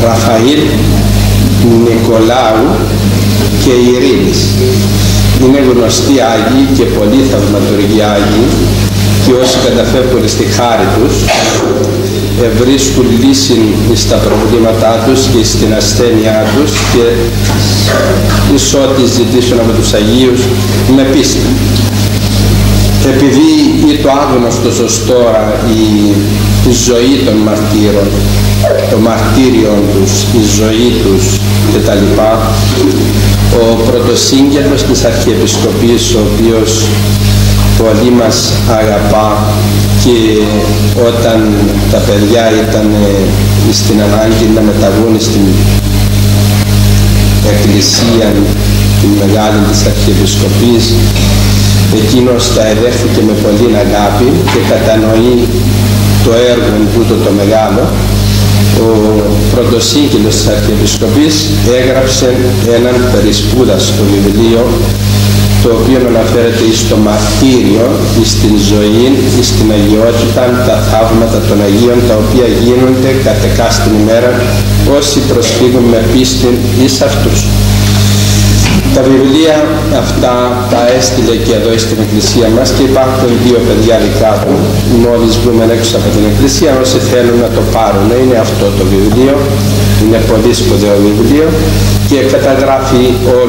Ραφαήλ, Νικολάου και Ειρήνης. Είναι γνωστοί Άγιοι και πολλοί θαυματουργοί Άγιοι, και όσοι καταφεύγουν στη χάρη τους βρίσκουν λύση στα προβλήματά τους και στην ασθένειά τους, και εις ό,τι ζητήσουν από τους Αγίους με πίστη. Επειδή είναι το άγνωστος ως τώρα η ζωή των μαρτύρων, το μαρτύριον τους, η ζωή τους κτλ., ο πρωτοσύγγελος της Αρχιεπισκοπής, ο οποίος πολύ μας αγαπά, και όταν τα παιδιά ήταν στην ανάγκη να μεταβούν στην εκκλησία την μεγάλη της Αρχιεπισκοπής, εκείνος τα εδέχθηκε με πολύ αγάπη και κατανοεί το έργο τούτο το μεγάλο. Ο πρωτοσύγγελος της Αρχιεπισκοπής έγραψε έναν περισπούδαστο βιβλίο, το οποίο αναφέρεται στο μαρτύριο, στην ζωή, στην αγιότητα, τα θαύματα των Αγίων, τα οποία γίνονται κατ' εκάστην ημέρα όσοι προσφύγουν με πίστη εις αυτούς. Τα βιβλία αυτά τα έστειλε και εδώ στην εκκλησία μας, και υπάρχουν δύο παιδιά δικά του. Μόλις βγούμε έξω από την εκκλησία, όσοι θέλουν να το πάρουν, είναι αυτό το βιβλίο, είναι πολύ σπουδαίο βιβλίο και καταγράφει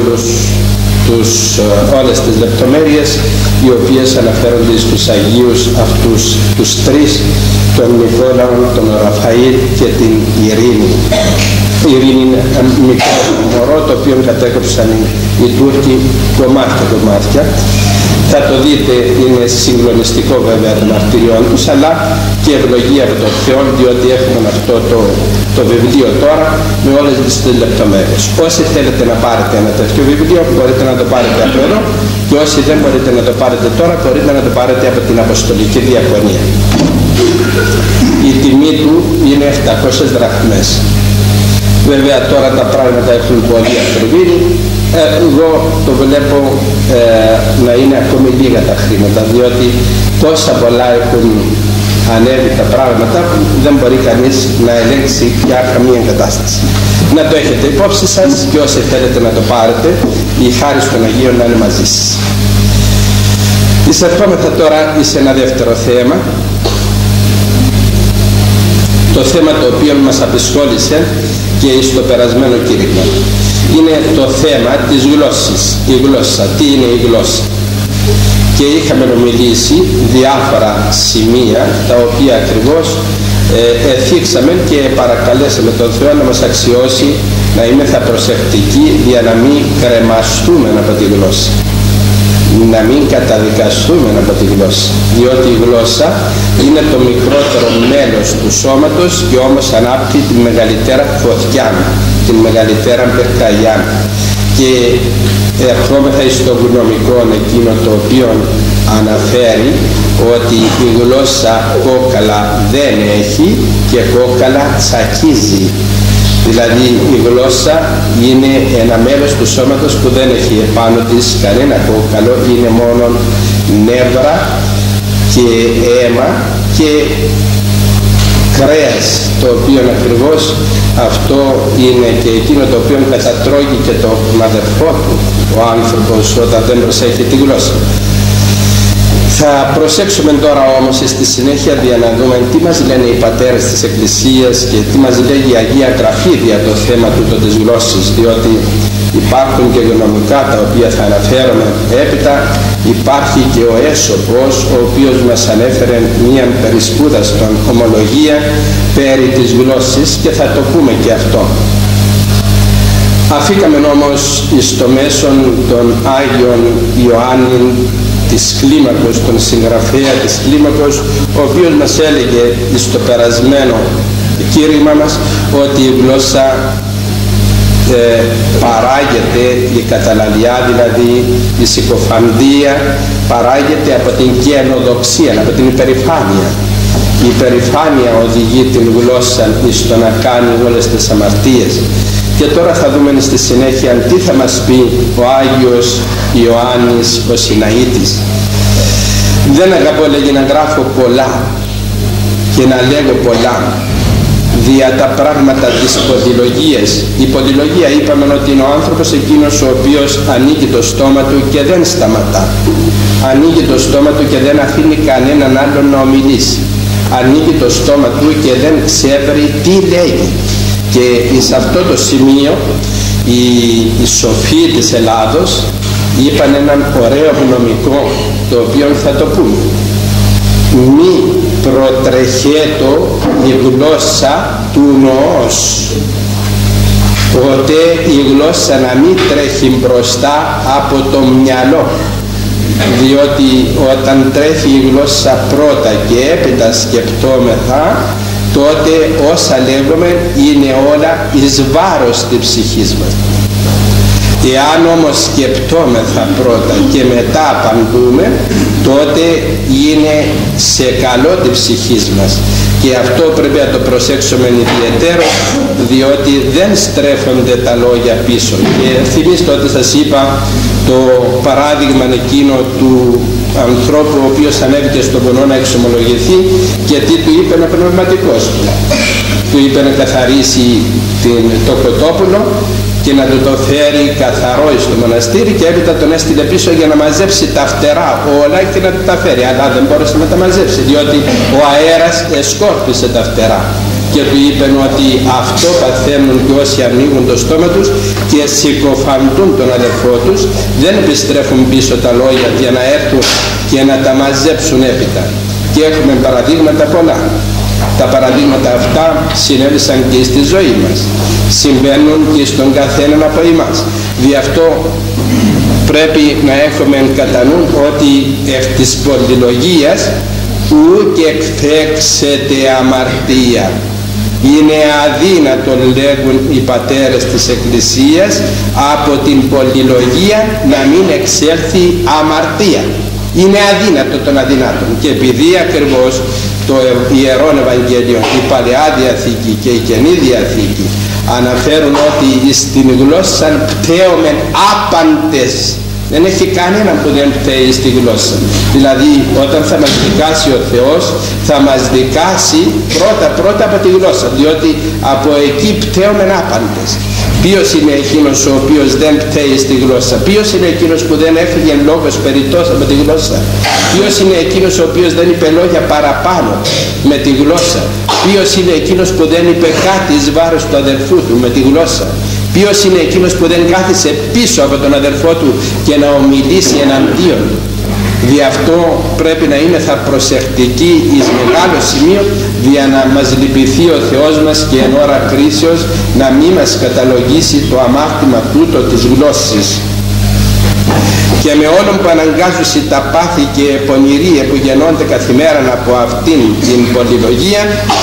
όλες τις λεπτομέρειες οι οποίες αναφέρονται στους Αγίους αυτούς τους τρεις, τον Νικόλαο, τον Ραφαήλ και την Ειρήνη. Η Ειρήνη είναι μικρό μωρό, το οποίο κατέκοψαν οι Τούρκοι κομμάτια. Θα το δείτε, είναι συγκλονιστικό βέβαια το μαρτυριών τους, αλλά και ευλογία από τον Θεό, διότι έχουμε αυτό το βιβλίο τώρα με όλες τις λεπτομέρειες. Όσοι θέλετε να πάρετε ένα τέτοιο βιβλίο, μπορείτε να το πάρετε από εδώ, και όσοι δεν μπορείτε να το πάρετε τώρα, μπορείτε να το πάρετε από την Αποστολική Διακονία. Η τιμή του είναι 700 δραχμές. Βέβαια τώρα τα πράγματα έχουν πολύ ακριβή. Εγώ το βλέπω να είναι ακόμη λίγα τα χρήματα, διότι τόσα πολλά έχουν ανέβει τα πράγματα που δεν μπορεί κανείς να ελέγξει για καμία κατάσταση. Να το έχετε υπόψη σας, και όσοι θέλετε να το πάρετε, η χάρη των Αγίων να είναι μαζί σας. Εισερχόμεθα τώρα σε ένα δεύτερο θέμα, το θέμα το οποίο μας απασχόλησε και στο περασμένο κήρυγμα. Είναι το θέμα της γλώσσης. Η γλώσσα. Τι είναι η γλώσσα? Και είχαμε ομιλήσει διάφορα σημεία, τα οποία ακριβώς εθίξαμε και παρακαλέσαμε τον Θεό να μας αξιώσει να είμεθα προσεκτικοί, για να μην κρεμαστούμε από τη γλώσσα, να μην καταδικαστούμε από τη γλώσσα, διότι η γλώσσα είναι το μικρότερο μέλος του σώματος, και όμως ανάπτει τη μεγαλύτερα φωτιά, την μεγαλύτερα πυρκαγιά. Και ερχόμεθα στο γνωμικό εκείνο το οποίο αναφέρει ότι η γλώσσα κόκαλα δεν έχει και κόκαλα τσακίζει. Δηλαδή η γλώσσα είναι ένα μέλος του σώματος που δεν έχει επάνω της κανένα κόκαλο, είναι μόνο νεύρα και αίμα και κρέας, το οποίο ακριβώς αυτό είναι και εκείνο το οποίο κατατρώγει και τον αδερφό του ο άνθρωπος όταν δεν προσέχει τη γλώσσα. Θα προσέξουμε τώρα όμως στη συνέχεια για να δούμε τι μας λένε οι πατέρες της Εκκλησίας και τι μας λέγει η Αγία Γραφή για το θέμα τούτο της γλώσσης, διότι υπάρχουν και γνωμικά τα οποία θα αναφέρουμε έπειτα. Υπάρχει και ο Έσωπος, ο οποίος μας ανέφερε μια περισπούδαστον ομολογία περί της γλώσσης, και θα το πούμε και αυτό. Αφήκαμε όμως στο μέσον των Άγιων Ιωάννη της Κλίμακος, τον συγγραφέα της Κλίμακος, ο οποίος μας έλεγε στο περασμένο κήρυγμα μας ότι η γλώσσα παράγεται, η καταλαλιά δηλαδή, η συκοφαντία παράγεται από την καινοδοξία, από την υπερηφάνεια. Η υπερηφάνεια οδηγεί την γλώσσα στο να κάνει όλες τις αμαρτίες. Και τώρα θα δούμε στη συνέχεια τι θα μας πει ο Άγιος Ιωάννης ο Συναήτης. Δεν αγαπώ, λέγει, να γράφω πολλά και να λέγω πολλά, δια τα πράγματα της ποδηλογίας. Η ποδηλογία είπαμε ότι είναι ο άνθρωπος εκείνος ο οποίος ανοίγει το στόμα του και δεν σταματά. Ανοίγει το στόμα του και δεν αφήνει κανέναν άλλον να ομιλήσει. Ανοίγει το στόμα του και δεν ξέρει τι λέγει. Και σε αυτό το σημείο οι σοφοί της Ελλάδος είπαν έναν ωραίο γνωμικό, το οποίο θα το πούμε. Μη προτρεχέτω η γλώσσα του νοός, ώστε η γλώσσα να μην τρέχει μπροστά από το μυαλό, διότι όταν τρέχει η γλώσσα πρώτα και έπειτα σκεπτόμεθα, τότε όσα λέγουμε είναι όλα εις βάρος της ψυχής μας. Εάν όμως σκεπτόμεθα πρώτα και μετά απαντούμε, τότε είναι σε καλό τη ψυχής μας. Και αυτό πρέπει να το προσέξουμε ιδιαίτερο, διότι δεν στρέφονται τα λόγια πίσω. Και θυμίστε ότι σας είπα το παράδειγμα εκείνο του ανθρώπου ο οποίος ανέβηκε στον βουνό να εξομολογηθεί και τι του είπε ο πνευματικός του. Του είπε να καθαρίσει το κοτόπουλο και να του το φέρει καθαρό στο μοναστήρι, και έπειτα τον έστειλε πίσω για να μαζέψει τα φτερά όλα και να του τα φέρει, αλλά δεν μπόρεσε να τα μαζέψει διότι ο αέρας εσκόρπισε τα φτερά. Και του είπαν ότι αυτό παθαίνουν και όσοι ανοίγουν το στόμα τους και συκοφαντούν τον αδερφό τους, δεν επιστρέφουν πίσω τα λόγια για να έρθουν και να τα μαζέψουν έπειτα. Και έχουμε παραδείγματα πολλά. Τα παραδείγματα αυτά συνέβησαν και στη ζωή μας, συμβαίνουν και στον καθέναν από εμάς. Γι' αυτό πρέπει να έχουμε κατά νου ότι εκ της πολυλογίας ουκ εκφέξεται αμαρτία. Είναι αδύνατο, λέγουν οι πατέρες της Εκκλησίας, από την πολυλογία να μην εξέλθει αμαρτία. Είναι αδύνατο των αδυνάτων. Και επειδή ακριβώς το Ιερόν Ευαγγέλιο, η Παλαιά Διαθήκη και η Καινή Διαθήκη αναφέρουν ότι στην γλώσσα πταίομεν άπαντες, δεν έχει κανέναν που δεν πταίει στη γλώσσα. Δηλαδή όταν θα μας δικάσει ο Θεός, θα μας δικάσει πρώτα από τη γλώσσα, διότι από εκεί πταίομεν άπαντες. Ποιος είναι εκείνος ο οποίος δεν πταίει στη γλώσσα? Ποιος είναι εκείνος που δεν έφυγε λόγος περιττός από τη γλώσσα? Ποιος είναι εκείνος ο οποίος δεν είπε λόγια παραπάνω με τη γλώσσα? Ποιος είναι εκείνος που δεν είπε κάτι εις βάρος του αδερφού του με τη γλώσσα? Ποιος είναι εκείνος που δεν κάθισε πίσω από τον αδερφό του και να ομιλήσει εναντίον? Δι' αυτό πρέπει να είμαστε προσεκτικοί εις μεγάλο σημείο, για να μας λυπηθεί ο Θεός μας και εν ώρα κρίσεως να μην μας καταλογίσει το αμάρτημα τούτο της γλώσσης. Και με όλων που αναγκάζουν τα πάθη και πονηρία που γεννώνται καθημέρα από αυτήν την πολυλογία,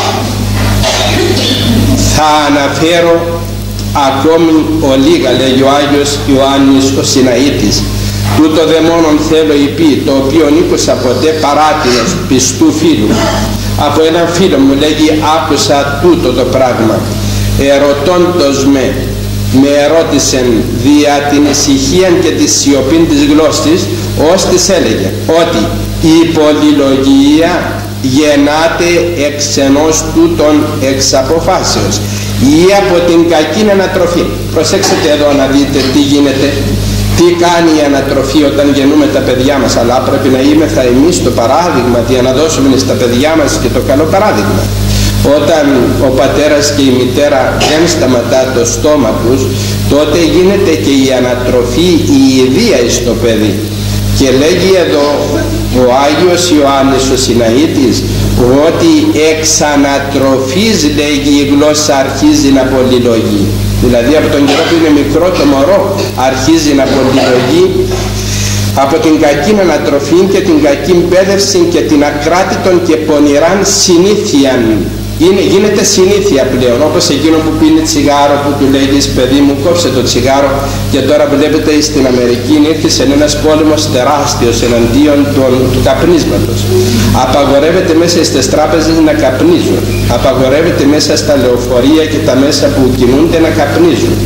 θα αναφέρω ακόμη ολίγα, λέγει ο Άγιος Ιωάννης ο Συναήτης. Τούτο δε μόνον θέλω υπή, το οποίο ήκουσα ποτέ παράτηνος πιστού φίλου. Από έναν φίλο μου λέγει, άκουσα τούτο το πράγμα. Ερωτώντος με ερώτησεν δια την ησυχία και τη σιωπή της γλώσσης, ως της έλεγε ότι η πολυλογία γεννάται εξ ενός τούτων εξ αποφάσεως ή από την κακή ανατροφή. Προσέξτε εδώ να δείτε τι γίνεται, τι κάνει η ανατροφή όταν γεννούμε τα παιδιά μας, αλλά πρέπει να είμεθα εμείς το παράδειγμα για να δώσουμε στα παιδιά μας και το καλό παράδειγμα. Όταν ο πατέρας και η μητέρα δεν σταματά το στόμα τους, τότε γίνεται και η ανατροφή, η ιδία στο παιδί. Και λέγει εδώ ο Άγιος Ιωάννης ο Συναήτης ότι εξ ανατροφής, λέγει, η γλώσσα αρχίζει να πολυλογεί. Δηλαδή από τον καιρό που είναι μικρό το μωρό αρχίζει να πολυλογεί από την κακή ανατροφή και την κακή μπέδευση και την ακράτητον και πονηράν συνήθειαν. Γίνεται συνήθεια πλέον, όπως εκείνο που πίνει τσιγάρο που του λέει, παιδί μου, κόψε το τσιγάρο. Και τώρα βλέπετε στην Αμερική ήρθε ένας πόλεμος τεράστιος εναντίον του καπνίσματος. Απαγορεύεται μέσα στις τράπεζες να καπνίζουν, απαγορεύεται μέσα στα λεωφορεία και τα μέσα που κινούνται να καπνίζουν,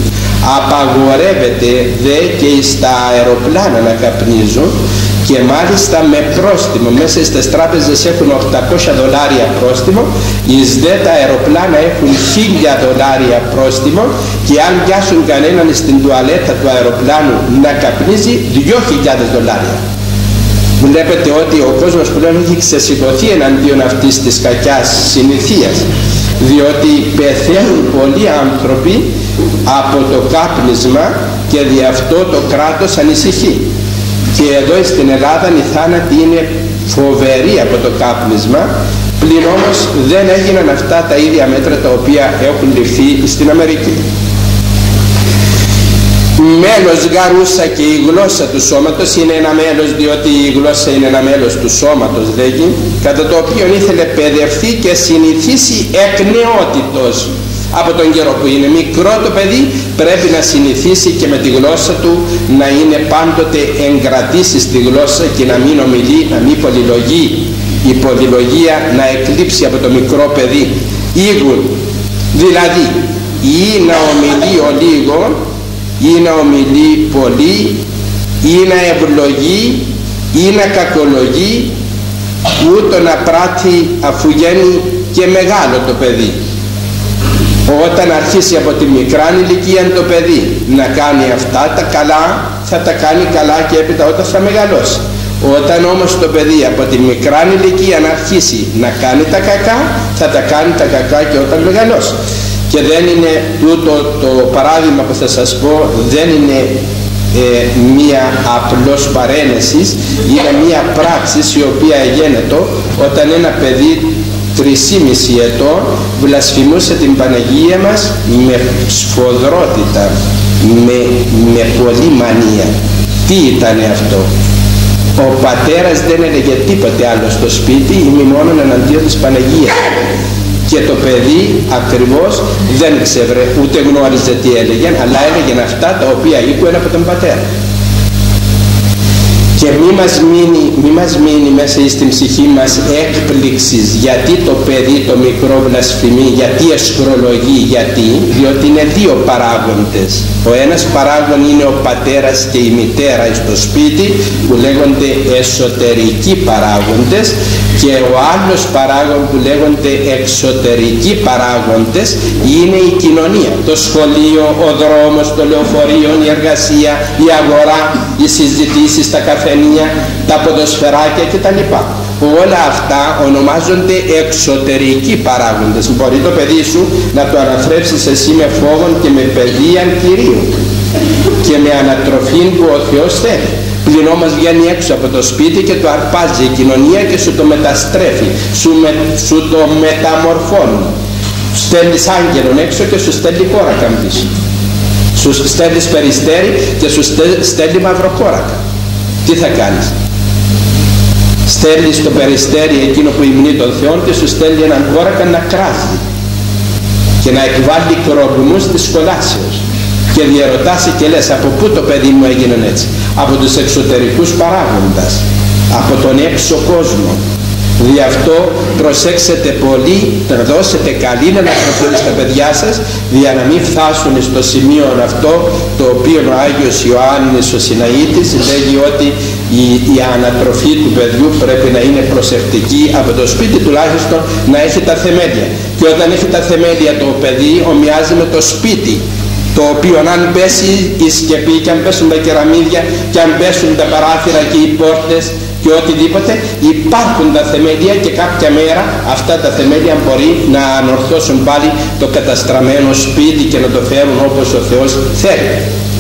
Απαγορεύεται δε και στα αεροπλάνα να καπνίζουν, και μάλιστα με πρόστιμο. Μέσα στις τράπεζες έχουν $800 πρόστιμο, εις δε τα αεροπλάνα έχουν $1000 πρόστιμο, και αν πιάσουν κανέναν στην τουαλέτα του αεροπλάνου να καπνίζει, $2.000. Βλέπετε ότι ο κόσμος πλέον έχει ξεσηκωθεί εναντίον αυτής της κακιάς συνηθίας, διότι πεθαίνουν πολλοί άνθρωποι από το κάπνισμα και δι' αυτό το κράτος ανησυχεί. Και εδώ στην Ελλάδα οι θάνατοι είναι φοβεροί από το κάπνισμα, πλην όμως δεν έγιναν αυτά τα ίδια μέτρα τα οποία έχουν ληφθεί στην Αμερική. Μέλος γαρούσα, και η γλώσσα του σώματος είναι ένα μέλος, διότι η γλώσσα είναι ένα μέλος του σώματος, λέγει, κατά το οποίο ήθελε παιδευθεί και συνηθίσει εκ νεότητος. Από τον καιρό που είναι μικρό το παιδί πρέπει να συνηθίσει και με τη γλώσσα του να είναι πάντοτε εγκρατήσει στη γλώσσα και να μην ομιλεί, να μην πολυλογεί. Η πολυλογία να εκλείψει από το μικρό παιδί. Ήγουν, δηλαδή ή να ομιλεί ο λίγο, ή να ομιλεί πολύ, ή να ευλογεί, ή να κακολογεί, ούτω να πράττει αφού γίνει και μεγάλο το παιδί. Όταν αρχίσει από τη μικρά ηλικία το παιδί να κάνει αυτά τα καλά, θα τα κάνει καλά και έπειτα όταν θα μεγαλώσει. Όταν όμως το παιδί από τη μικρά ηλικία να αρχίσει να κάνει τα κακά, θα τα κάνει τα κακά και όταν μεγαλώσει. Και δεν είναι τούτο το παράδειγμα που θα σας πω, δεν είναι μία απλώς παρένεση, είναι μία πράξη η οποία γίνεται όταν ένα παιδί 3,5 ετών βλασφημούσε την Παναγία μας με σφοδρότητα, με πολλή μανία. Τι ήταν αυτό? Ο πατέρας δεν έλεγε τίποτε άλλο στο σπίτι, ή μόνο εναντίον της Παναγίας. Και το παιδί ακριβώς δεν ξέρε, ούτε γνώριζε τι έλεγε, αλλά έλεγε αυτά τα οποία ήκουε από τον πατέρα. Και μη μας μείνει μέσα στην ψυχή μας έκπληξης γιατί το παιδί το μικρό βλασφημεί, γιατί εσκρολογεί, διότι είναι δύο παράγοντες. Ο ένας παράγον είναι ο πατέρας και η μητέρα στο σπίτι, που λέγονται εσωτερικοί παράγοντες, και ο άλλος παράγον που λέγονται εξωτερικοί παράγοντες είναι η κοινωνία, το σχολείο, ο δρόμος, το λεωφορείο, η εργασία, η αγορά, οι συζητήσεις, τα καφενεία, τα ποδοσφαιράκια κτλ. Όλα αυτά ονομάζονται εξωτερικοί παράγοντες. Μπορεί το παιδί σου να το αναθρέψεις εσύ με φόβον και με παιδείαν Κυρίου και με ανατροφή που ο Θεός θέλει. Πλην όμως βγαίνει έξω από το σπίτι και το αρπάζει η κοινωνία και σου το μεταστρέφει, σου το μεταμορφώνει. Στέλνεις άγγελον έξω και σου στέλνει κόρακα πίσω. Σου στέλνεις περιστέρι και σου στέλνει μαυροκόρακα. Τι θα κάνεις? Στέλνεις το περιστέρι εκείνο που υμνεί τον Θεό και σου στέλνει έναν κόρακα να κράζει και να εκβάλει κρογμούς της κολάσεως. Και διαρωτάσαι και λες, από πού το παιδί μου έγινε έτσι? Από τους εξωτερικούς παράγοντες, από τον έξω κόσμο. Δι' αυτό προσέξετε πολύ, να δώσετε καλή ανατροφή στα παιδιά σας, για να μην φτάσουν στο σημείο αυτό το οποίο ο Άγιος Ιωάννης ο Συναήτης λέγει ότι η ανατροφή του παιδιού πρέπει να είναι προσεκτική από το σπίτι, τουλάχιστον να έχει τα θεμέλια. Και όταν έχει τα θεμέλια το παιδί ομοιάζει με το σπίτι, το οποίο αν πέσει η σκεπή και αν πέσουν τα κεραμίδια και αν πέσουν τα παράθυρα και οι πόρτες και οτιδήποτε, υπάρχουν τα θεμέλια και κάποια μέρα αυτά τα θεμέλια μπορεί να ανορθώσουν πάλι το καταστραμμένο σπίτι και να το φέρουν όπως ο Θεός θέλει.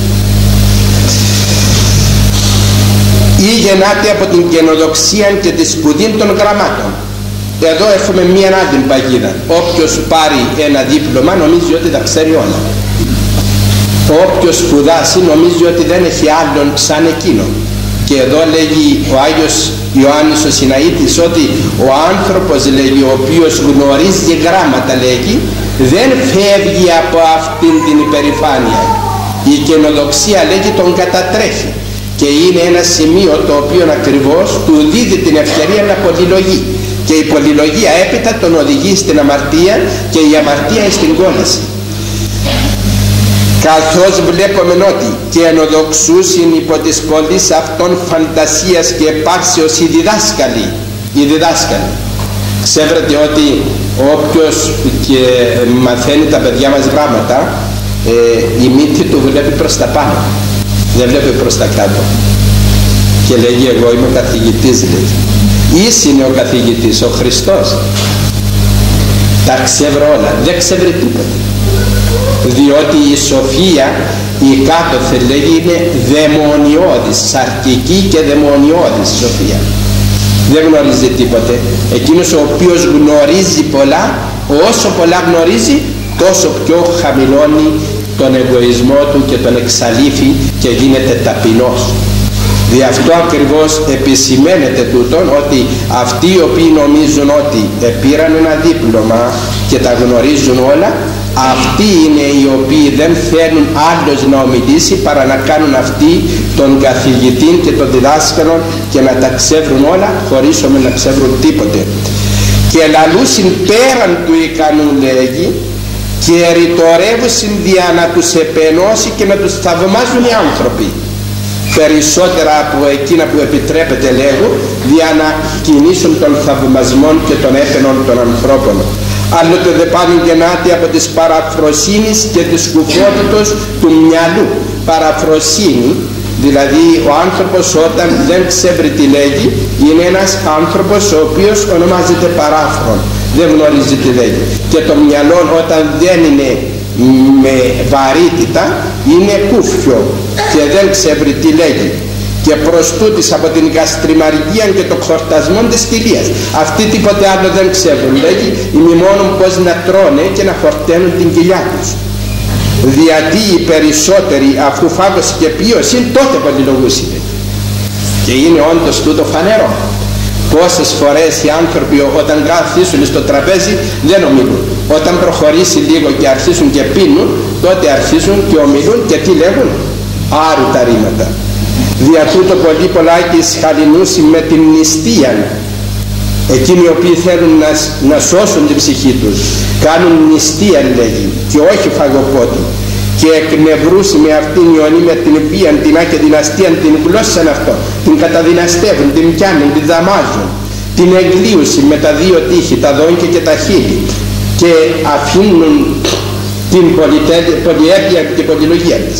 Ή γεννάται από την καινοδοξία και τη σπουδή των γραμμάτων. Εδώ έχουμε μία άλλη παγίδα. Όποιος πάρει ένα δίπλωμα νομίζει ότι τα ξέρει όλα. Όποιος σπουδάσει νομίζει ότι δεν έχει άλλον σαν εκείνο. Και εδώ λέγει ο Άγιος Ιωάννης ο Συναήτης ότι ο άνθρωπος, λέγει, ο οποίος γνωρίζει γράμματα, λέγει, δεν φεύγει από αυτήν την υπερηφάνεια. Η καινοδοξία, λέγει, τον κατατρέχει και είναι ένα σημείο το οποίο ακριβώς του δίδει την ευκαιρία να πολυλογεί, και η πολυλογία έπειτα τον οδηγεί στην αμαρτία και η αμαρτία στην κόλαση. καθώς βλέπουμε ότι και ενοδοξούσιν υπό της πολλής αυτών φαντασίας και επάρσεως οι διδάσκαλοι. Ξέρετε ότι όποιος και μαθαίνει τα παιδιά μας γράμματα, η μύτη του βλέπει προς τα πάνω, δεν βλέπει προς τα κάτω, και λέγει εγώ είμαι ο καθηγητής, λέει. Εις είναι ο καθηγητής, ο Χριστός. Τα ξεύρω όλα, δεν ξεύρει τίποτα, διότι η σοφία η κάτωθε λέγει είναι δαιμονιώδης, σαρκική και δαιμονιώδης σοφία. Δεν γνωρίζει τίποτε. Εκείνος ο οποίος γνωρίζει πολλά, όσο πολλά γνωρίζει, τόσο πιο χαμηλώνει τον εγωισμό του και τον εξαλείφει και γίνεται ταπεινός. Δι' αυτό ακριβώς επισημαίνεται τούτον, ότι αυτοί οι οποίοι νομίζουν ότι πήραν ένα δίπλωμα και τα γνωρίζουν όλα, αυτοί είναι οι οποίοι δεν θέλουν άλλος να ομιλήσει παρά να κάνουν αυτοί τον καθηγητή και τον διδάσκαλο και να τα ξεύρουν όλα χωρίς όμως να ξεύρουν τίποτε. Και λαλούσιν πέραν του ικανού, λέγει, και ρητορεύουσιν δια να τους επενώσει και να τους θαυμάζουν οι άνθρωποι περισσότερα από εκείνα που επιτρέπεται, λέγω, για να κινήσουν τον θαυμασμό και τον έπαινον των ανθρώπων. Άλλοτε δε πάνε γεννάται από της παραφροσύνης και της σκουφότητος του μυαλού. Παραφροσύνη, δηλαδή ο άνθρωπος όταν δεν ξέρει τι λέγει, είναι ένας άνθρωπος ο οποίος ονομάζεται παράφρον, δεν γνωρίζει τι λέγει. Και το μυαλό όταν δεν είναι με βαρύτητα είναι κούφιο και δεν ξέρει τι λέγει. Και προς τούτης από την γαστριμαργία και το χορτασμό της κοιλίας, αυτοί τίποτε άλλο δεν ξέρουν, λέγει, μόνο πως να τρώνε και να χορταίνουν την κοιλιά τους. Γιατί οι περισσότεροι, αφού φάγος και πίωση, τότε πολυλογούσιν. Και είναι όντως τούτο φανερό. Πόσες φορές οι άνθρωποι όταν καθίσουν στο τραπέζι δεν ομιλούν. Όταν προχωρήσει λίγο και αρχίσουν και πίνουν, τότε αρχίζουν και ομιλούν και τι λέγουν? Άρουτα ρήματα. Δια τούτο πολύ πολλάκι σχαλινούσι με την νηστεία. Εκείνοι οι οποίοι θέλουν να σώσουν την ψυχή τους κάνουν νηστεία, λέγει, και όχι φαγοπότη, και εκνευρούσι με αυτήν ιονή με την οποία την άκη δυναστεία την γλώσσαν αυτό, την καταδυναστεύουν, την πιάνουν, την δαμάζουν, την εγκλίουσι με τα δύο τείχη, τα δόντια και τα χείλη, και αφήνουν την πολυέπεια και πολυλογία της.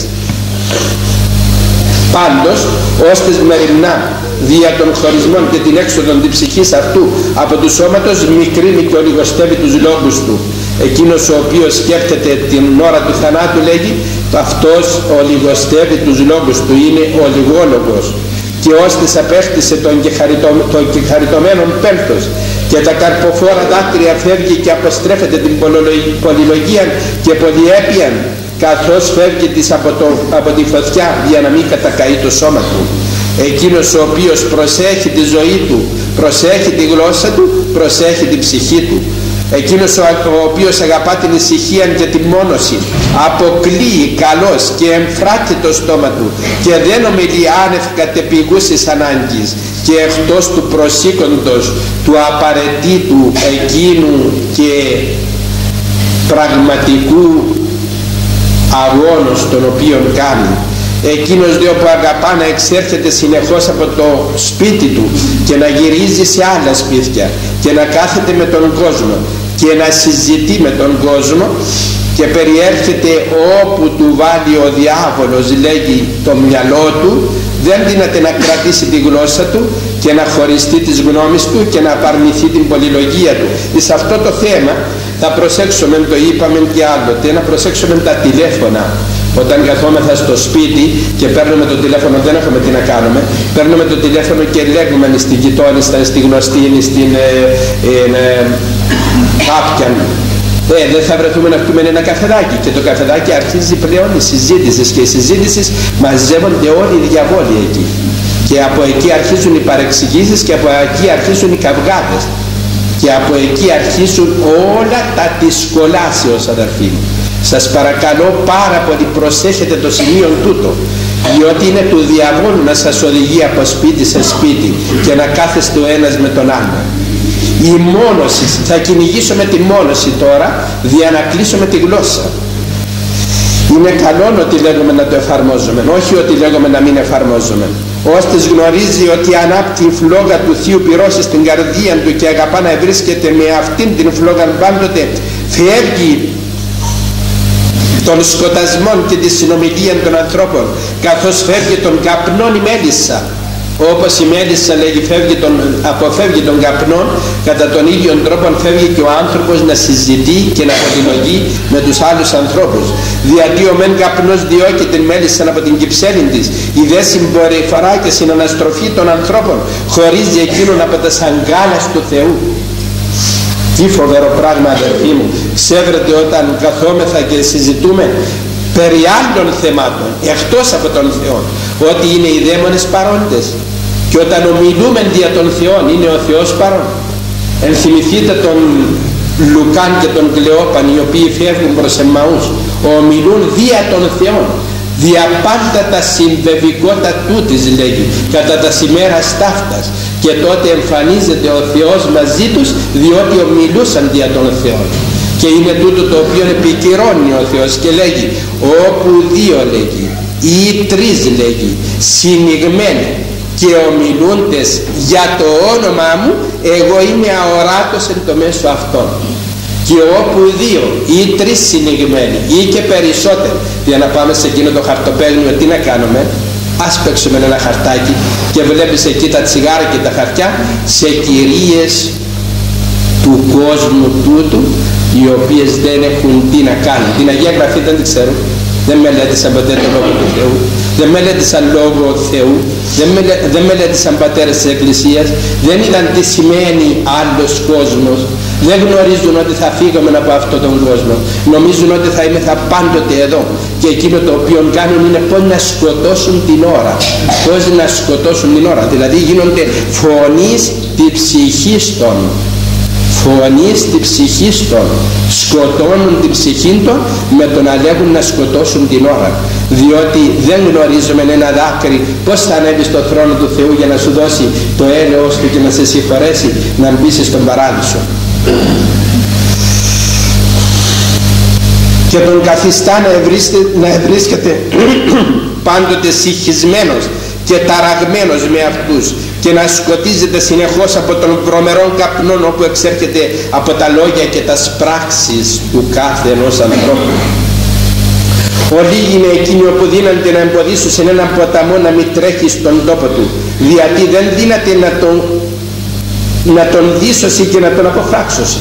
Πάντως, ώστε μεριμνά δια των χωρισμών και την έξοδον της ψυχής αυτού από του σώματος μικρύνει και ολιγοστεύει τους λόγους του. Εκείνος ο οποίος σκέφτεται την ώρα του θανάτου, λέγει, αυτός ολιγοστεύει τους λόγους του, είναι ο λιγόλογος. Και ώστες απέκτησε τον κεχαριτωμένον πέλτος και τα καρποφόρα δάκρυα φεύγει και αποστρέφεται την πολυλογία και πολυέπεια, καθώς φεύγει από τη φωτιά για να μην κατακαεί το σώμα του. Εκείνος ο οποίος προσέχει τη ζωή του, προσέχει τη γλώσσα του, προσέχει την ψυχή του. Εκείνος ο οποίος αγαπά την ησυχία και τη μόνωση, αποκλείει καλώς και εμφράττει το στόμα του και δεν ομιλεί άνευ κατεπηγούσης ανάγκης και εκτός του προσήκοντος του απαραίτητου εκείνου και πραγματικού αγώνος τον οποίον κάνει. Εκείνος δε που αγαπά να εξέρχεται συνεχώς από το σπίτι του και να γυρίζει σε άλλα σπίτια και να κάθεται με τον κόσμο και να συζητεί με τον κόσμο και περιέρχεται όπου του βάλει ο διάβολος, λέγει, το μυαλό του, δεν δύναται να κρατήσει τη γλώσσα του και να χωριστεί τις γνώμες του και να απαρνηθεί την πολυλογία του. Σε αυτό το θέμα θα προσέξουμε, το είπαμε και άλλοτε, να προσέξουμε τα τηλέφωνα. Όταν καθόμεθα στο σπίτι και παίρνουμε το τηλέφωνο, δεν έχουμε τι να κάνουμε, παίρνουμε το τηλέφωνο και λέγουμε στην γειτόνιστα, στη γνωστή, στην κάποιαν, δεν θα βρεθούμε να πιούμε ένα καφεδάκι, και το καφεδάκι αρχίζει πλέον η συζήτηση και οι συζήτησεις μαζεύονται όλοι οι διαβόλοι εκεί και από εκεί αρχίζουν οι παρεξηγήσεις και από εκεί αρχίζουν οι καυγάδες και από εκεί αρχίζουν όλα τα της κολάσεως, αδερφοί μου. Σας παρακαλώ πάρα πολύ, προσέχετε το σημείο τούτο, διότι είναι του διαβόλου να σας οδηγεί από σπίτι σε σπίτι και να κάθεστε ο ένας με τον άλλο. Η μόνωση, θα κυνηγήσω με τη μόνωση τώρα, για να κλείσω με τη γλώσσα. Είναι καλό ότι λέγουμε να το εφαρμόζουμε, όχι ότι λέγουμε να μην εφαρμόζουμε. Ώστες γνωρίζει ότι ανάπτει η φλόγα του Θείου Πυρός στην καρδία του και αγαπά να βρίσκεται με αυτήν την φλόγα πάντοτε, φεύγει των σκοτασμών και τη συνομιλία των ανθρώπων, καθώς φεύγει τον καπνών η μέλισσα. Όπως η μέλισσα λέγει αποφεύγει τον καπνό, κατά τον ίδιο τρόπο φεύγει και ο άνθρωπος να συζητεί και να αποδεινωγεί με τους άλλους ανθρώπους. Γιατί ο μεν καπνός διώκει την μέλισσα από την κυψέλη της, η δε συμπεριφορά και συναναστροφή των ανθρώπων χωρίζει εκείνον από τα σαγκάλας του Θεού. Τι φοβερό πράγμα, αδερφοί μου. Ξέρετε, όταν καθόμεθα και συζητούμε περί άλλων θεμάτων εκτός από τον Θεό, ότι είναι οι δαίμονες παρόντες, και όταν ομιλούμε δια των Θεών είναι ο Θεός παρόν. Ενθυμηθείτε τον Λουκάν και τον Κλεόπαν, οι οποίοι φεύγουν προς Εμμαούς, ομιλούν δια των Θεών, δια πάντα τα συμβεβικότα τούτης, λέγει, κατά τα ημέρας ταύτας, και τότε εμφανίζεται ο Θεός μαζί τους, διότι ομιλούσαν δια των Θεών. Και είναι τούτο το οποίο επικυρώνει ο Θεός και λέγει, όπου δύο, λέγει, ή τρεις, λέγει, συνηγμένοι και ομιλούντες για το όνομά μου, εγώ είμαι αοράτος εν το μέσο αυτών. Και όπου δύο ή τρεις συνηγμένοι ή και περισσότεροι, για να πάμε σε εκείνο το χαρτοπέγνιο, τι να κάνουμε? Ας παίξουμε ένα χαρτάκι και βλέπεις εκεί τα τσιγάρα και τα χαρτιά σε κυρίες του κόσμου τούτου, οι οποίες δεν έχουν τι να κάνουν. Την Αγία Γραφή δεν την ξέρουν, δεν μελέτησαν ποτέ το Λόγο του Θεού, δεν μελέτησαν Λόγο Θεού, δεν μελέτησαν πατέρες της Εκκλησίας, δεν είδαν τι σημαίνει άλλος κόσμος, δεν γνωρίζουν ότι θα φύγουμε από αυτόν τον κόσμο, νομίζουν ότι θα πάντοτε εδώ, και εκείνο το οποίο κάνουν είναι πώς να σκοτώσουν την ώρα, πώς να σκοτώσουν την ώρα, δηλαδή γίνονται φωνής τη ψυχής των, φωνής τη ψυχή των, σκοτώνουν την ψυχή των με το να λέγουν να σκοτώσουν την ώρα, διότι δεν γνωρίζουμε ένα δάκρυ πως θα ανέβει στο θρόνο του Θεού για να σου δώσει το έλεος του και να σε συγχωρέσει να μπεις στον παράδεισο. Και τον καθιστά να βρίσκεται πάντοτε συγχυσμένος και ταραγμένος με αυτούς και να σκοτίζεται συνεχώς από τον βρωμερόν καπνόν όπου εξέρχεται από τα λόγια και τα πράξεις του κάθε ενός ανθρώπου. Ολίγοι είναι εκείνοι όπου δύναται να εμποδίσουν σε έναν ποταμό να μην τρέχει στον τόπο του, γιατί δεν δύναται να τον δίσωσει και να τον αποφράξωσει.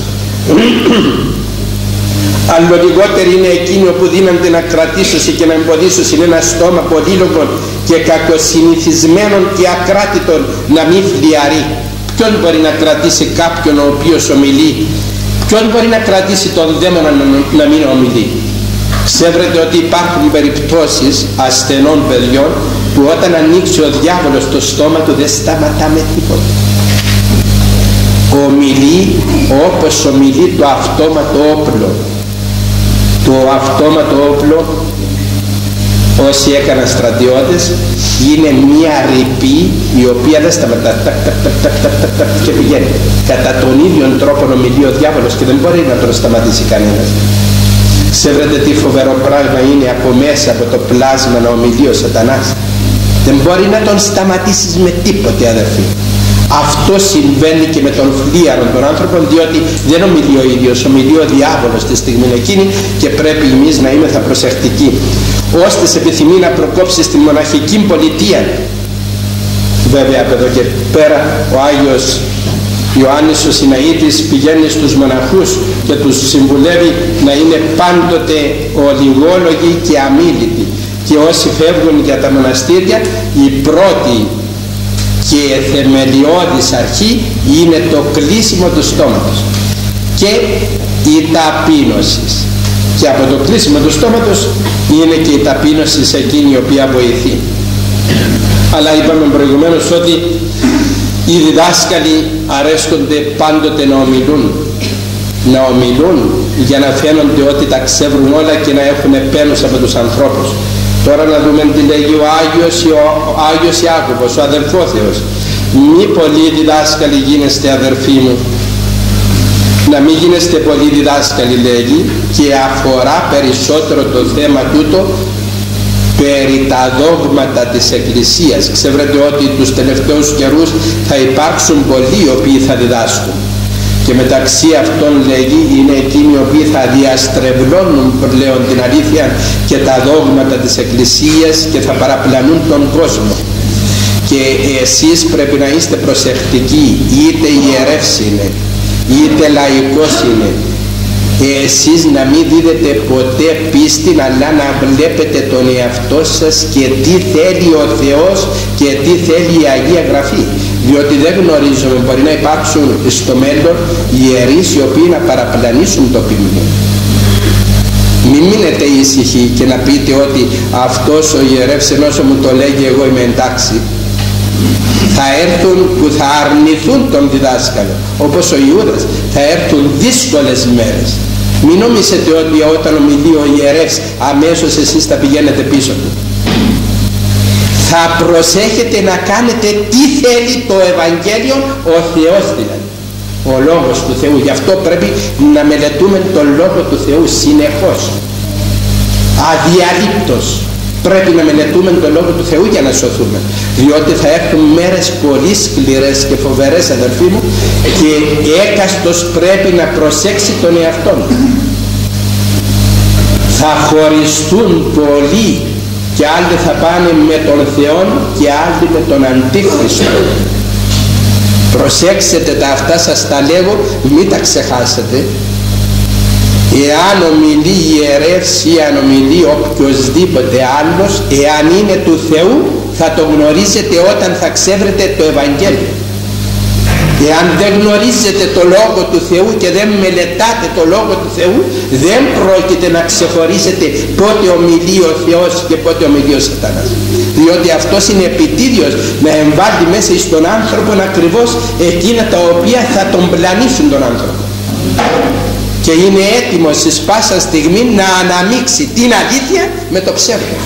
Αλλο λιγότεροι είναι εκείνοι όπου δύναται να κρατήσουν και να εμποδίσουν ένα στόμα πολύλογων και κακοσυνηθισμένων και ακράτητων να μην φλιαρεί. Ποιον μπορεί να κρατήσει κάποιον ο οποίος ομιλεί? Ποιον μπορεί να κρατήσει τον δαίμονα να μην ομιλεί? Ξέρετε ότι υπάρχουν περιπτώσεις ασθενών παιδιών που όταν ανοίξει ο διάβολος το στόμα του δεν σταματά με τίποτα. Ομιλεί όπως ομιλεί το αυτόματο όπλο. Το αυτόματο όπλο, όσοι έκαναν στρατιώτες, είναι μία ρηπή η οποία δεν σταματά και πηγαίνει. Κατά τον ίδιο τρόπο ομιλεί ο διάβολος και δεν μπορεί να τον σταματήσει κανένας. Ξέρετε τι φοβερό πράγμα είναι από μέσα από το πλάσμα να ομιλεί ο σατανάς? Δεν μπορεί να τον σταματήσεις με τίποτε, αδερφοί. Αυτό συμβαίνει και με τον φλίαρο των άνθρωπων, διότι δεν ομιλεί ο ίδιος, ομιλεί ο διάβολος τη στιγμή εκείνη, και πρέπει εμείς να είμαστε προσεκτικοί, ώστε σε επιθυμεί να προκόψει στη μοναχική πολιτεία. Βέβαια από εδώ και πέρα ο Άγιος Ιωάννης ο Συναήτης πηγαίνει στους μοναχούς και τους συμβουλεύει να είναι πάντοτε ολιγόλογοι και αμίλητοι, και όσοι φεύγουν για τα μοναστήρια, η πρώτη και θεμελιώδης αρχή είναι το κλείσιμο του στόματος και η ταπείνωση. Και από το κλείσιμο του στόματος είναι και η ταπείνωση σε εκείνη η οποία βοηθεί. Αλλά είπαμε προηγουμένως ότι οι διδάσκαλοι αρέσκονται πάντοτε να ομιλούν για να φαίνονται ότι τα ξέρουν όλα και να έχουν επένους από τους ανθρώπους. Τώρα να δούμε τι λέγει ο Άγιος Ιάκωβος, ο αδελφόθεος. Μη πολλοί διδάσκαλοι γίνεστε, αδερφοί μου, να μην γίνεστε πολλοί διδάσκαλοι, λέγει, και αφορά περισσότερο το θέμα τούτο περί τα δόγματα της Εκκλησίας. Ξέρετε ότι τους τελευταίους καιρούς θα υπάρξουν πολλοί οι οποίοι θα διδάσκουν, και μεταξύ αυτών, λέγει, είναι εκείνοι οι οποίοι θα διαστρεβλώνουν πλέον την αλήθεια και τα δόγματα της Εκκλησίας και θα παραπλανούν τον κόσμο. Και εσείς πρέπει να είστε προσεκτικοί, είτε ιερεύς είναι είτε λαϊκός είναι. Εσείς να μην δίδετε ποτέ πίστη, αλλά να βλέπετε τον εαυτό σας και τι θέλει ο Θεός και τι θέλει η Αγία Γραφή, διότι δεν γνωρίζουμε, μπορεί να υπάρξουν στο μέλλον ιερείς οι οποίοι να παραπλανήσουν το ποιμνίο. Μην μείνετε ήσυχοι και να πείτε ότι αυτός ο ιερεύς, ενώ μου το λέγει, εγώ είμαι εντάξει. Θα έρθουν που θα αρνηθούν τον διδάσκαλο, όπως ο Ιούδας. Θα έρθουν δύσκολες μέρες. Μην νομίζετε ότι όταν ομιλεί ο ιερεύς αμέσως εσείς θα πηγαίνετε πίσω του. Θα προσέχετε να κάνετε τι θέλει το Ευαγγέλιο, ο Θεός δηλαδή, ο Λόγος του Θεού. Γι' αυτό πρέπει να μελετούμε τον Λόγο του Θεού συνεχώς, αδιαλείπτως. Πρέπει να μελετούμε τον Λόγο του Θεού για να σωθούμε, διότι θα έρθουν μέρες πολύ σκληρές και φοβερές, αδελφοί μου, και έκαστος πρέπει να προσέξει τον εαυτό του. Θα χωριστούν πολλοί, και άλλοι θα πάνε με τον Θεό και άλλοι με τον Αντίχριστο. Προσέξτε τα, αυτά σας τα λέγω, μην τα ξεχάσετε. Εάν ομιλεί ιερεύς ή αν ομιλεί οποιοσδήποτε άλλος, εάν είναι του Θεού, θα το γνωρίζετε όταν θα ξέβρετε το Ευαγγέλιο. Εάν δεν γνωρίζετε το Λόγο του Θεού και δεν μελετάτε το Λόγο του Θεού, δεν πρόκειται να ξεχωρίσετε πότε ομιλεί ο Θεός και πότε ομιλεί ο Σατανάς, διότι αυτός είναι επιτίδιος να εμβάλλει μέσα στον άνθρωπο ακριβώς εκείνα τα οποία θα τον πλανήσουν τον άνθρωπο, και είναι έτοιμος εις πάσα στιγμή να αναμίξει την αλήθεια με το ψεύδο.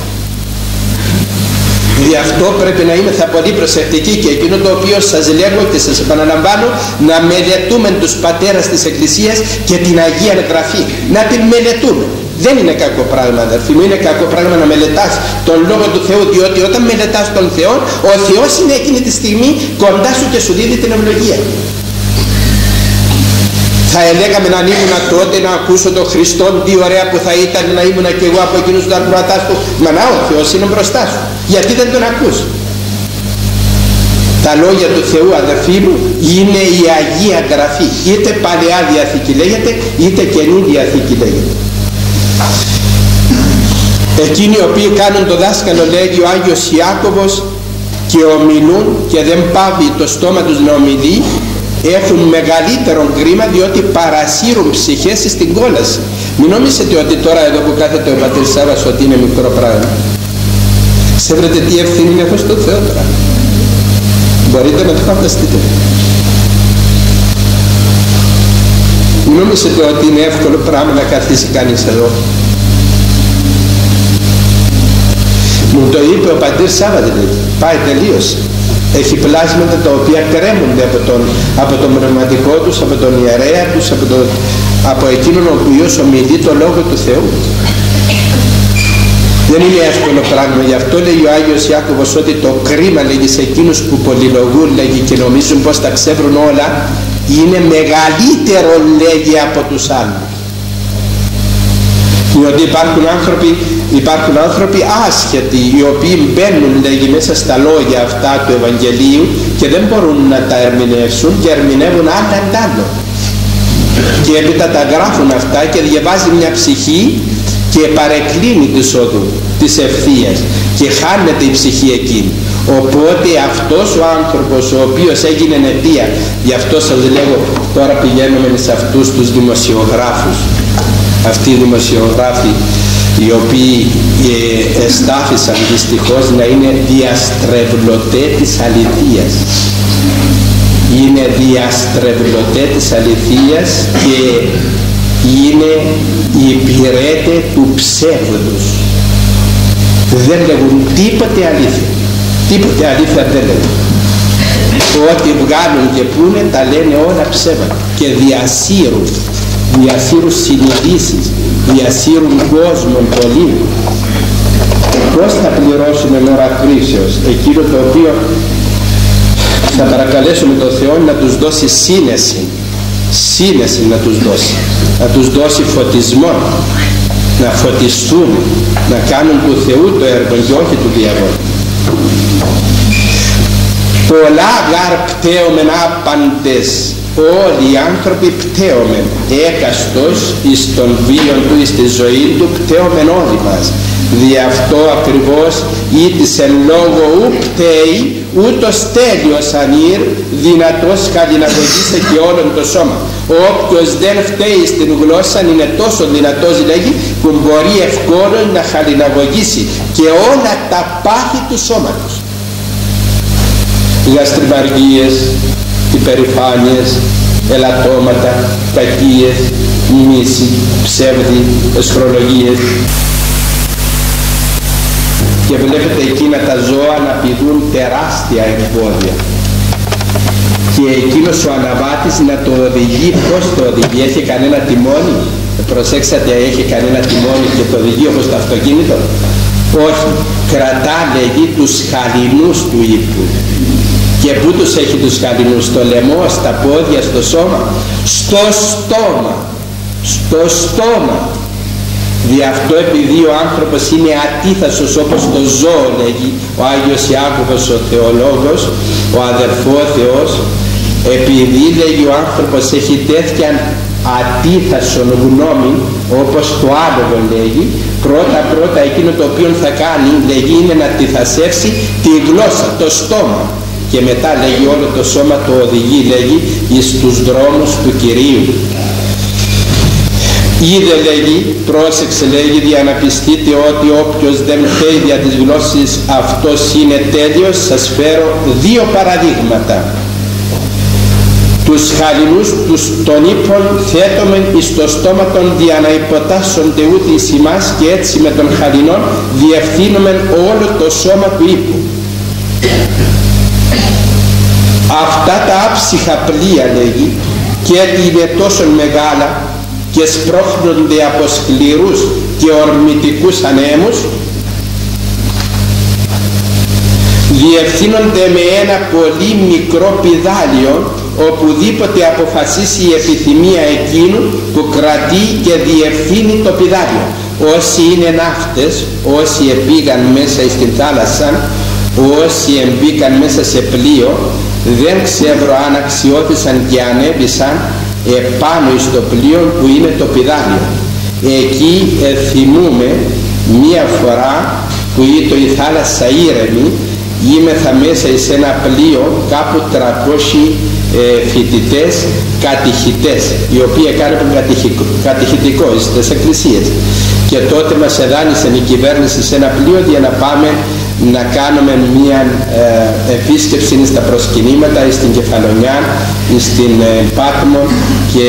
Γι' αυτό πρέπει να είμαστε πολύ προσεκτικοί, και εκείνο το οποίο σας λέγω και σας επαναλαμβάνω, να μελετούμε τους πατέρας της Εκκλησίας και την Αγία Γραφή. Να την μελετούμε. Δεν είναι κακό πράγμα, αδερφοί μου, είναι κακό πράγμα να μελετάς τον Λόγο του Θεού, διότι όταν μελετάς τον Θεό, ο Θεός είναι εκείνη τη στιγμή κοντά σου και σου δίδει την ευλογία. Θα έλεγαμε να ήμουν τότε να ακούσω τον Χριστό, τι ωραία που θα ήταν να ήμουν και εγώ από εκείνους τους ακροατάς του. Μα να, ο Θεός είναι μπροστά σου, γιατί δεν τον ακούς? Τα λόγια του Θεού, αδερφοί μου, είναι η Αγία Γραφή, είτε Παλαιά Διαθήκη λέγεται, είτε Καινή Διαθήκη λέγεται. Εκείνοι οι οποίοι κάνουν το δάσκαλο, λέγει ο Άγιος Ιάκωβος, και ομιλούν και δεν πάβει το στόμα τους να ομιλεί, έχουν μεγαλύτερο κρίμα, διότι παρασύρουν ψυχές στην κόλαση. Μην νομίζετε ότι τώρα εδώ που κάθεται ο πατήρ Σάββας ότι είναι μικρό πράγμα. Ξέρετε τι ευθύνη έχω στον Θεό τώρα? Μπορείτε να το φανταστείτε? Μην νομίζετε ότι είναι εύκολο πράγμα να καθίσει κανείς εδώ. Μου το είπε ο πατήρ Σάββας, πάει, τελείωσε. Έχει πλάσματα τα οποία κρέμονται από τον πνευματικό τους, από τον ιερέα τους, από εκείνον ο οποίος ομιλεί το Λόγο του Θεού. Δεν είναι εύκολο πράγμα. Γι' αυτό λέει ο Άγιος Ιάκωβος ότι το κρίμα, λέγει, σε εκείνους που πολυλογούν, λέγει, και νομίζουν πως τα ξεύρουν όλα, είναι μεγαλύτερο, λέγει, από τους άλλους. Διότι υπάρχουν άνθρωποι άσχετοι, οι οποίοι μπαίνουν, λέγει, μέσα στα λόγια αυτά του Ευαγγελίου και δεν μπορούν να τα ερμηνεύσουν και ερμηνεύουν άλλο. Και έπειτα τα γράφουν αυτά και διαβάζει μια ψυχή και παρεκκλίνει της οδού, της ευθείας, και χάνεται η ψυχή εκείνη. Οπότε αυτός ο άνθρωπος ο οποίος έγινε αιτία, γι' αυτό σας λέγω, τώρα πηγαίνουμε σε αυτούς τους δημοσιογράφους, αυτοί οι δημοσιογράφοι οι οποίοι εστάθησαν δυστυχώς να είναι διαστρεβλωτέ της αληθείας. Είναι διαστρεβλωτέ της αληθείας και είναι υπηρέτε του ψεύδους. Δεν λέγουν τίποτε αλήθεια. Τίποτε αλήθεια δεν λέγουν. Ό,τι βγάλουν και πούνε τα λένε όλα ψέματα και διασύρουν συνειδήσεις, διασύρουν κόσμον πολύ. Πώς θα πληρώσουμε εν ώρα κρίσεως εκείνο το οποίο θα παρακαλέσουμε τον Θεό να τους δώσει σύνεση να τους δώσει φωτισμό, να φωτιστούν, να κάνουν του Θεού το έργο και όχι του διαβόλου. Πολλά γαρ πτέωμεν άπαντες, όλοι οι άνθρωποι πτέωμεν, έκαστος εις τον βίον του, εις τη ζωή του, πτέωμεν όλοι μας. Δι' αυτό ακριβώς ήτης εν λόγω ου πταίει, ούτως τέλειος ανήρ, δυνατός χαλιναγωγήσε και όλον το σώμα. Όποιος δεν φταίει στην γλώσσα είναι τόσο δυνατός, λέγει, που μπορεί ευκόλως να χαλιναγωγήσει και όλα τα πάθη του σώματος. Γαστριβαργίες, υπερηφάνειες, ελαττώματα, κακίες, μίση, ψεύδι, εσχρολογίες. Και βλέπετε εκείνα τα ζώα να πηδούν τεράστια εμπόδια. Και εκείνος ο αναβάτης να το οδηγεί. Πώς το οδηγεί? Έχει κανένα τιμόνι? Προσέξατε, έχει κανένα τιμόνι και το οδηγεί όπως το αυτοκίνητο? Όχι. Κρατά, λέγει, τους χαλινούς του ύπου. Και πού τους έχει τους χαλινούς? Στο λαιμό, στα πόδια, στο σώμα? Στο στόμα. Στο στόμα. Δι' αυτό, επειδή ο άνθρωπος είναι ατίθασος όπως το ζώο, λέγει ο Άγιος Ιάκωβος ο θεολόγος, ο αδερφό Θεός, επειδή, λέγει, ο άνθρωπος έχει τέτοια ατίθασον γνώμη όπως το άλογο, λέγει, πρώτα εκείνο το οποίο θα κάνει, λέγει, είναι να τυθασεύσει τη γλώσσα, το στόμα, και μετά, λέγει, όλο το σώμα το οδηγεί, λέγει, εις τους δρόμους του Κυρίου. Είδε, λέγει, πρόσεξε, λέγει, για να πιστείτε ότι όποιος δεν φταίει δια της γλώσσης αυτός είναι τέλειος. Σας φέρω δύο παραδείγματα. Τους χαλινούς των ύπων θέτομεν εις το στόμα των δια να υποτάσσονται ούτε εις ημάς, και έτσι με τον χαλινόν διευθύνομεν όλο το σώμα του ύπου. Αυτά τα άψυχα πλοία, λέγει, και έτσι είναι τόσο μεγάλα και σπρώχνονται από σκληρούς και ορμητικούς ανέμους, διευθύνονται με ένα πολύ μικρό πηδάλιο, οπουδήποτε αποφασίσει η επιθυμία εκείνου που κρατεί και διευθύνει το πηδάλιο. Όσοι είναι ναύτες, όσοι επήγαν μέσα στην θάλασσα, όσοι εμπήκαν μέσα σε πλοίο, δεν ξέρω αν αξιώθησαν και ανέβησαν επάνω στο πλοίο που είναι το πηδάλιο. Εκεί θυμούμε μία φορά που ήταν η θάλασσα ήρεμη, είμεθα μέσα σε ένα πλοίο κάπου 300 φοιτητές κατηχητές, οι οποίοι έκαναν κατηχητικό στις εκκλησίες, και τότε μας εδάνησε η κυβέρνηση σε ένα πλοίο για να πάμε να κάνουμε μια επίσκεψη στα προσκυνήματα στην Κεφαλονιά, στην Πάτμο και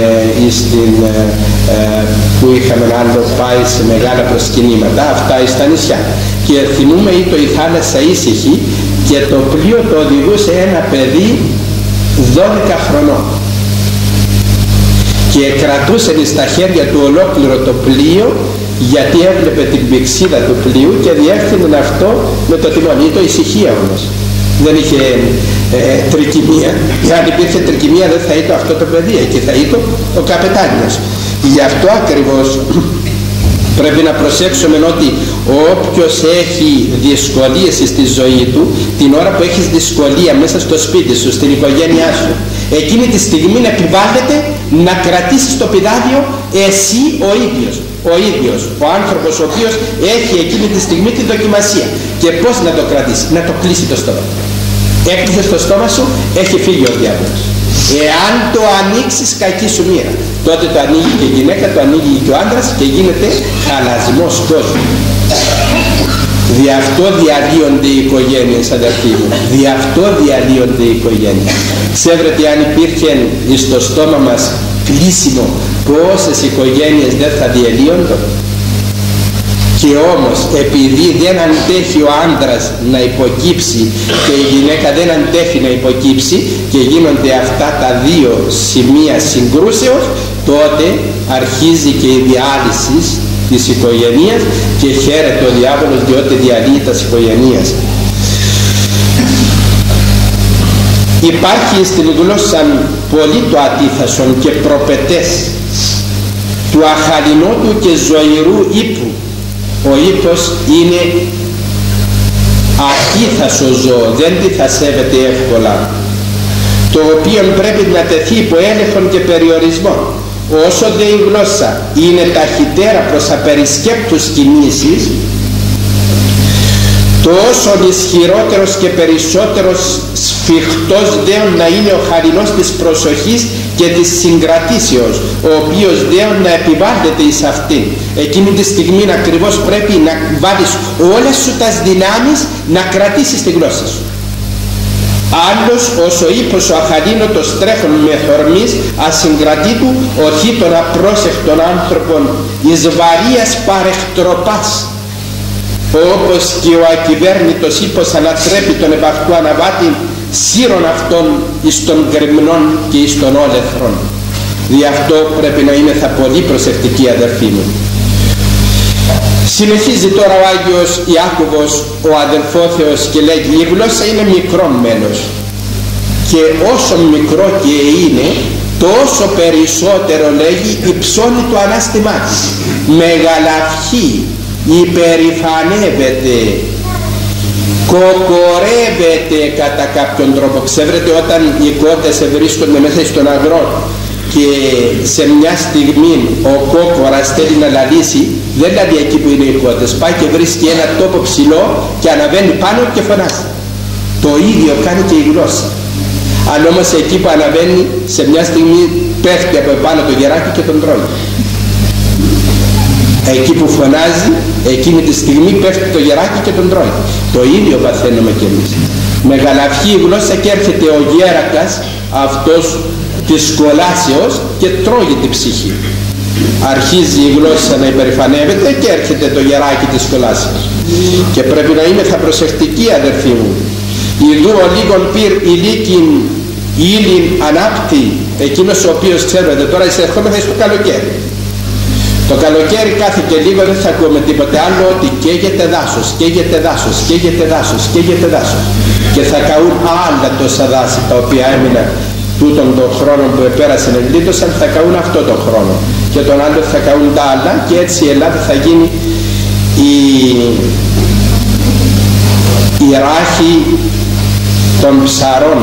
που είχαμε άλλο πάει σε μεγάλα προσκυνήματα, αυτά στα νησιά. Και θυμούμε ήταν η θάλασσα ήσυχη και το πλοίο το οδηγούσε ένα παιδί 12 χρονών και κρατούσε στα χέρια του ολόκληρο το πλοίο, γιατί έβλεπε την πηξίδα του πλοίου και διεύθυνε αυτό με το τιμόνι. Ήταν ησυχία όμως. Δεν είχε τρικυμία. Αν υπήρχε τρικυμία δεν θα ήταν αυτό το παιδί, εκεί θα ήταν ο καπετάνιος. Γι' αυτό ακριβώς πρέπει να προσέξουμε ότι όποιος έχει δυσκολίες στη ζωή του, την ώρα που έχεις δυσκολία μέσα στο σπίτι σου, στην οικογένειά σου, εκείνη τη στιγμή επιβάλλεται να κρατήσεις το πηδάλιο εσύ ο ίδιος, ο άνθρωπος ο οποίος έχει εκείνη τη στιγμή τη δοκιμασία. Και πώς να το κρατήσει? Να το κλείσει το στόμα. Έκλεισες το στόμα σου, έχει φύγει ο διάβολος. Εάν το ανοίξεις, κακή σου μοίρα. Τότε το ανοίγει και η γυναίκα, το ανοίγει και ο άντρας και γίνεται χαλασμός κόσμου. Δι' αυτό διαλύονται οι οικογένειες, αδερφοί μου. Δι' αυτό διαλύονται οι οικογένειες. Ξέρετε, αν υπήρχε στο στόμα μας κλείσιμο, πόσες οικογένειες δεν θα διαλύονται? Και όμως επειδή δεν αντέχει ο άντρας να υποκύψει και η γυναίκα δεν αντέχει να υποκύψει και γίνονται αυτά τα δύο σημεία συγκρούσεως, τότε αρχίζει και η διάλυση της οικογένειας και χαίρεται ο διάβολος, διότι διαλύει τα οικογένειας. Υπάρχει στην γλώσσα πολύ το αντίθασον και προπετές του αχαλινότου και ζωηρού ύπου. Ο ύπος είναι ακίθασο ζώο, δεν τη θα σέβεται εύκολα, το οποίο πρέπει να τεθεί υπό έλεγχον και περιορισμό. Όσο δε η γλώσσα είναι ταχυτέρα προς απερισκέπτους κινήσεις, τόσο ισχυρότερος και περισσότερος σφιχτός δέον να είναι ο χαρινός της προσοχής και της συγκρατήσεως, ο οποίος δέον να επιβάλλεται εις αυτήν. Εκείνη τη στιγμή ακριβώς πρέπει να βάλεις όλες σου τα δυνάμεις να κρατήσεις τη γλώσσα σου. Άλλος όσο ύπος ο αχαλήνοτος τρέχον με θορμής ασυγκρατήτου οθεί των απρόσεκτων άνθρωπων εις βαρείας παρεκτροπάς, όπως και ο ακυβέρνητος ύπος ανατρέπει τον επ' αυτού αναβάτη σύρων αυτών εις των γκριμνών και εις των όλεθρων. Δι' αυτό πρέπει να είμεθα πολύ προσεκτικοί, αδερφοί μου. Συνεχίζει τώρα ο Άγιος Ιάκωβος, ο αδελφόθεος, και λέγει: η γλώσσα είναι μικρό μέλος και όσο μικρό και είναι, τόσο περισσότερο, λέγει, υψώνει το ανάστημά της, μεγαλαυχεί, υπερηφανεύεται, κοκορεύεται κατά κάποιον τρόπο. Ξέρετε, όταν οι κότες βρίσκονται μέσα στον αγρό και σε μια στιγμή ο κόκορας θέλει να λαλήσει, δεν λαλεί εκεί που είναι οι κότες, πάει και βρίσκει ένα τόπο ψηλό και αναβαίνει πάνω και φωνάζει. Το ίδιο κάνει και η γλώσσα. Αν όμως εκεί που αναβαίνει, σε μια στιγμή πέφτει από επάνω το γεράκι και τον τρώει. Εκεί που φωνάζει, εκείνη τη στιγμή πέφτει το γεράκι και τον τρώει. Το ίδιο παθαίνουμε κι εμείς. Μεγαλαυχεί η γλώσσα και έρχεται ο γέρακας αυτός της κολάσεως και τρώγει την ψυχή. Αρχίζει η γλώσσα να υπερηφανεύεται και έρχεται το γεράκι της κολάσεως. Και πρέπει να είμαστε προσεκτικοί, αδερφοί μου. Ιδού ο λίγον πυρ ηλίκην ήλιν ανάπτη, εκείνος ο οποίος, ξέρετε, τώρα εισερχόμεθα στο καλοκαίρι. Το καλοκαίρι κάθε και λίγο δεν θα ακούμε τίποτε άλλο, ότι καίγεται δάσος, καίγεται δάσος, καίγεται δάσος, καίγεται δάσος. Και θα καούν άλλα τόσα δάση τα οποία έμειναν τούτον τον χρόνο που επέρασαν, εγκλήτωσαν, θα καούν αυτό τον χρόνο. Και τον άλλο θα καούν τα άλλα, και έτσι η Ελλάδα θα γίνει η ράχη των ψαρών.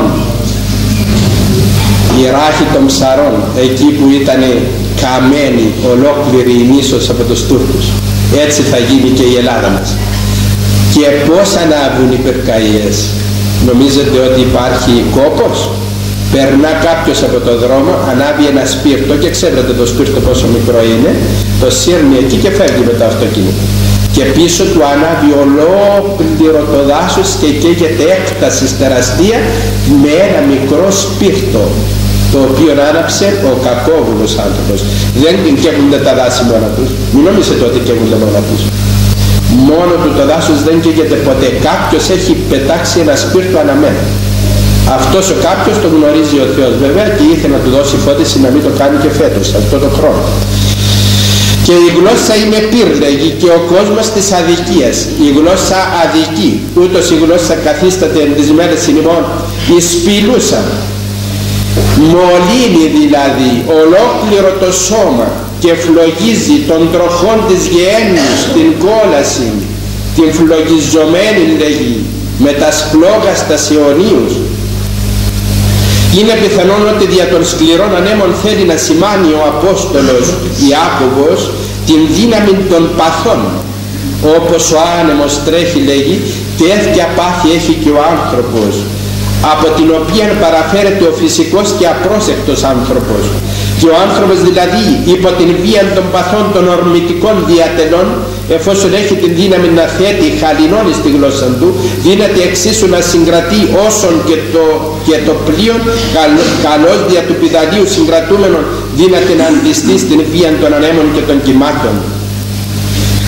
Η ράχη των ψαρών, εκεί που ήταν καμένη ολόκληρη η νήσος από τους Τούρκους. Έτσι θα γίνει και η Ελλάδα μας. Και πώς ανάβουν οι πυρκαγιές? Νομίζετε ότι υπάρχει κόπος? Περνά κάποιος από το δρόμο, ανάβει ένα σπίρτο, και ξέρετε το σπίρτο πόσο μικρό είναι, το σύρνει εκεί και φεύγει με το αυτοκίνητο. Και πίσω του ανάβει ολόκληρο το δάσος και καίγεται έκταση τεραστία με ένα μικρό σπίρτο, το οποίο άναψε ο κακόβουλος άνθρωπος. Δεν καίγονται τα δάση μόνα τους. Μην νομίζετε ότι καίγονται μόνα τους. Μόνο του το δάσος δεν καίγεται ποτέ. Κάποιος έχει πετάξει ένα σπίρτο αναμένο. Αυτός ο κάποιος το γνωρίζει ο Θεός βέβαια, και ήθελε να του δώσει φώτιση να μην το κάνει και φέτος, αυτό το χρόνο. Και η γλώσσα είναι πυρ, λέγει, και ο κόσμος της αδικίας. Η γλώσσα αδικεί. Ούτως η γλώσσα καθίσταται εν τις μέρες ημών εις σπηλούσα. Μολύνει δηλαδή ολόκληρο το σώμα και φλογίζει των τροχών της γεέννης, την κόλαση, την φλογιζομένη, λέγει, με τα σπλόγαστα αιωνίους. Είναι πιθανόν ότι δια των σκληρών ανέμων θέλει να σημάνει ο Απόστολος Ιάκωβος την δύναμη των παθών. Όπως ο άνεμος τρέχει, λέγει, τέτοια πάθη έχει και ο άνθρωπος, από την οποία παραφέρεται ο φυσικός και απρόσεκτος άνθρωπος. Και ο άνθρωπος δηλαδή υπό την βία των παθών των ορμητικών διατελών, εφόσον έχει την δύναμη να θέτει χαλινών στη γλώσσα του, δύναται εξίσου να συγκρατεί όσον και το πλοίο καλώς δια του πηδαλίου συγκρατούμενων, δύναται να αντιστεί στην βία των ανέμων και των κυμάτων.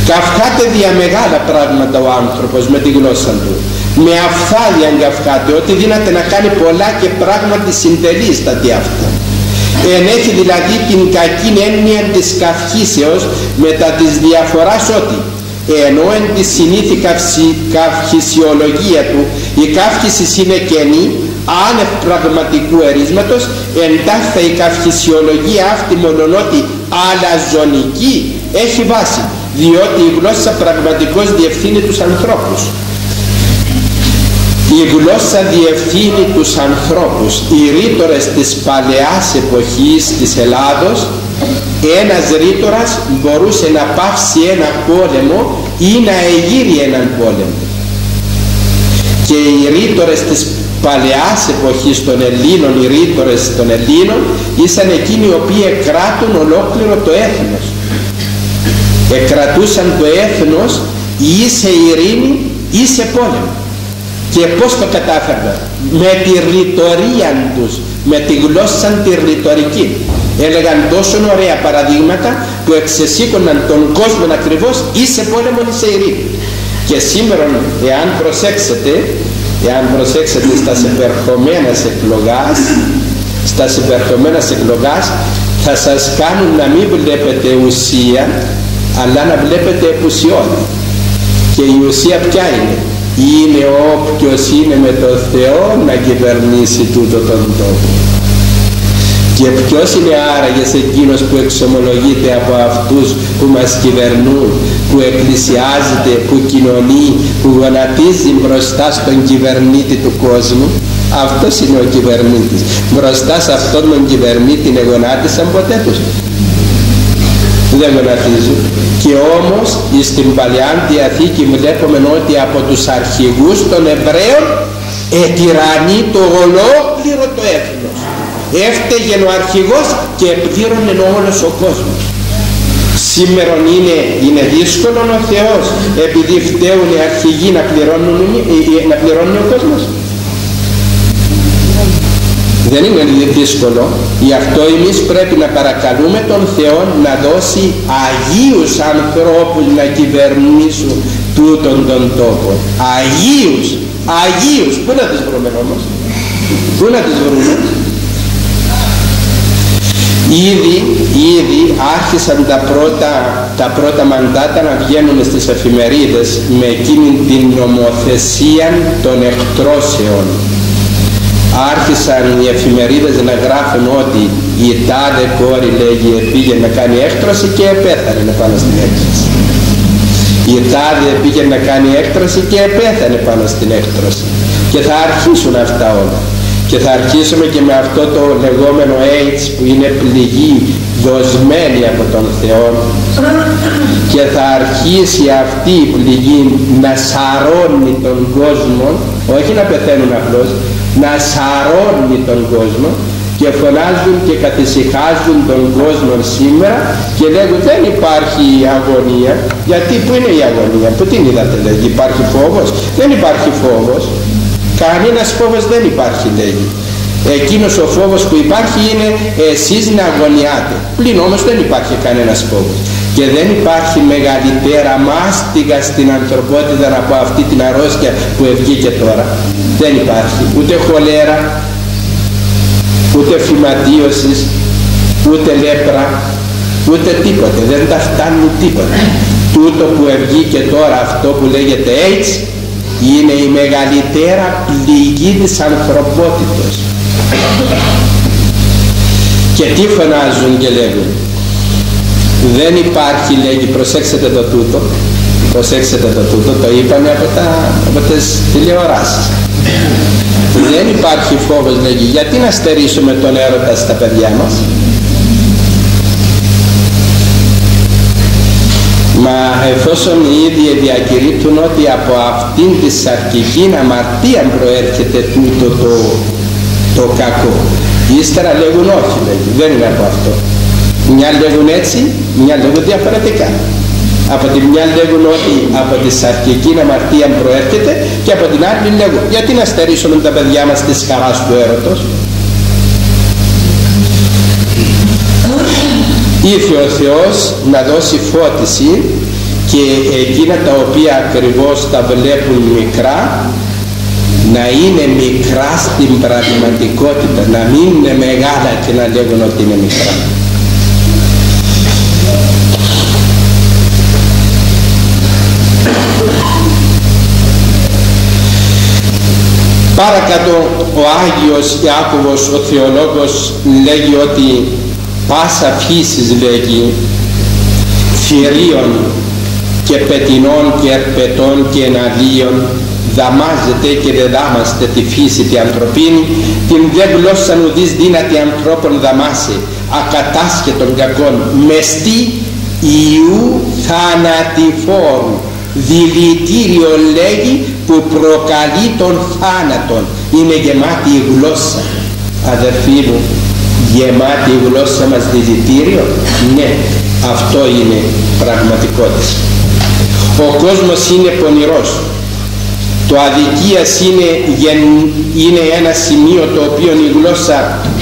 Καυχάται δια μεγάλα πράγματα ο άνθρωπος με τη γλώσσα του. Με αυθάδεια καυχάται, ότι δύναται να κάνει πολλά και πράγματι συντελεί στα τι αυτά. Ενέχει δηλαδή την κακή έννοια της καυχήσεως μετά της διαφοράς ότι ενώ εν τη συνήθη καυχησιολογία του η καύχηση είναι κενή, άνευ πραγματικού ερίσματος, εντάχθα η καυχησιολογία αυτή μονονότι αλαζονική έχει βάση, διότι η γλώσσα πραγματικώς διευθύνει τους ανθρώπους. Η γλώσσα διευθύνει τους ανθρώπους. Οι ρήτορες της παλαιάς εποχής της Ελλάδος, ένας ρήτορας μπορούσε να πάυσει ένα πόλεμο ή να εγείρει έναν πόλεμο. Και οι ρήτορες της παλαιάς εποχής των Ελλήνων, οι ρήτορες των Ελλήνων, ήσαν εκείνοι οι οποίοι εκράτουν ολόκληρο το έθνος. Εκρατούσαν το έθνος ή σε ειρήνη ή σε πόλεμο. Και πώς το κατάφερναν? Με τη ρητορία τους, με τη γλώσσα τη ρητορική. Έλεγαν τόσο ωραία παραδείγματα που εξεσήκωναν τον κόσμο ακριβώς ή σε πόλεμο ή σε ειρήνη. Και σήμερα, εάν προσέξετε στα επερχομένας εκλογάς, θα σας κάνουν να μην βλέπετε ουσία, αλλά να βλέπετε επουσιώδη. Και η ουσία ποια είναι? Είναι όποιος είναι με το Θεό να κυβερνήσει τούτο τον τόπο. Και ποιος είναι άραγες εκείνος που εξομολογείται από αυτούς που μας κυβερνούν, που εκκλησιάζεται, που κοινωνεί, που γονατίζει μπροστά στον κυβερνήτη του κόσμου? Αυτός είναι ο κυβερνήτης. Μπροστά σε αυτόν τον κυβερνήτη γονάτισαν ποτέ τους? Δεν γονατίζουν. Και όμως στην Παλαιά Διαθήκη βλέπουμε ότι από τους αρχηγούς των Εβραίων ετυραννεί το ολόκληρο το έθνος. Έφταιγε ο αρχηγός και επλήρωνε όλος ο κόσμος. Σήμερα είναι δύσκολο ο Θεός επειδή φταίουν οι αρχηγοί να πληρώνουν ο κόσμος? Δεν είναι δύσκολο. Γι' αυτό εμείς πρέπει να παρακαλούμε τον Θεό να δώσει αγίους ανθρώπους να κυβερνήσουν τούτον τον τόπο. Αγίους. Πού να τους βρούμε όμως? Πού να τους βρούμε? Ήδη άρχισαν τα πρώτα μαντάτα να βγαίνουν στις εφημερίδες με εκείνη την νομοθεσία των εκτρώσεων. Άρχισαν οι εφημερίδες να γράφουν ότι η τάδε κόρη, λέγει, πήγε να κάνει έκτρωση και πέθανε πάνω στην έκτρωση. Η τάδε πήγε να κάνει έκτρωση και πέθανε πάνω στην έκτρωση. Και θα αρχίσουν αυτά όλα. Και θα αρχίσουμε και με αυτό το λεγόμενο AIDS που είναι πληγή δοσμένη από τον Θεό, και θα αρχίσει αυτή η πληγή να σαρώνει τον κόσμο, όχι να πεθαίνουν απλώς, να σαρώνει τον κόσμο, και φωνάζουν και καθησυχάζουν τον κόσμο σήμερα και λέγουν δεν υπάρχει αγωνία. Γιατί πού είναι η αγωνία? Πού την είδατε? Λέγει υπάρχει φόβος? Δεν υπάρχει φόβος. Κανένας φόβος δεν υπάρχει, λέγει. Εκείνος ο φόβος που υπάρχει είναι εσείς να αγωνιάτε. Πλην όμως δεν υπάρχει κανένας φόβος. Και δεν υπάρχει μεγαλύτερα μάστιγα στην ανθρωπότητα από αυτή την αρρώστια που βγήκε τώρα. Δεν υπάρχει ούτε χολέρα, ούτε φυματίωσης, ούτε λέπρα, ούτε τίποτε. Δεν τα φτάνουν τίποτα. Τούτο που βγήκε τώρα, αυτό που λέγεται AIDS, είναι η μεγαλύτερα πληγή της ανθρωπότητος. Και τι φωνάζουν και λέγουν? Δεν υπάρχει, λέγει, προσέξτε το τούτο, το είπαμε από τις τηλεοράσεις. Δεν υπάρχει φόβος, λέγει, γιατί να στερήσουμε τον έρωτα στα παιδιά μας? Μα εφόσον οι ίδιοι διακηρύττουν ότι από αυτήν τη σαρκική αμαρτία προέρχεται τούτο το κακό, ύστερα λέγουν όχι, λέγει, δεν είναι από αυτό. Μια λέγουν έτσι, μια λέγουν διαφορετικά. Από τη μια λέγουν ότι από τη σαρκική αμαρτία προέρχεται, και από την άλλη λέγουν γιατί να στερήσουμε τα παιδιά μας της χαράς του έρωτος? Ήρθε ο Θεός να δώσει φώτιση και εκείνα τα οποία ακριβώς τα βλέπουν μικρά να είναι μικρά στην πραγματικότητα, να μην είναι μεγάλα και να λέγουν ότι είναι μικρά. Παρακάτω ο Άγιος Ιάκωβος ο θεολόγος λέγει ότι πάσα φύσης, λέγει, θηρίων και πετεινών και ερπετών και εναλίων δαμάζεται και δεν δάμαστε τη φύση τη ανθρωπίνη, την δε γλώσσαν ουδείς δύνατη ανθρώπων δαμάσει, ακατάσχετων κακών, μεστή ιού θανατηφόρου, δηλητήριο, λέγει, που προκαλεί τον θάνατον. Είναι γεμάτη η γλώσσα, αδερφοί μου, γεμάτη η γλώσσα μας δηλητήριο. Ναι, αυτό είναι πραγματικότητα. Ο κόσμος είναι πονηρός. Το αδικίας είναι ένα σημείο το οποίο η γλώσσα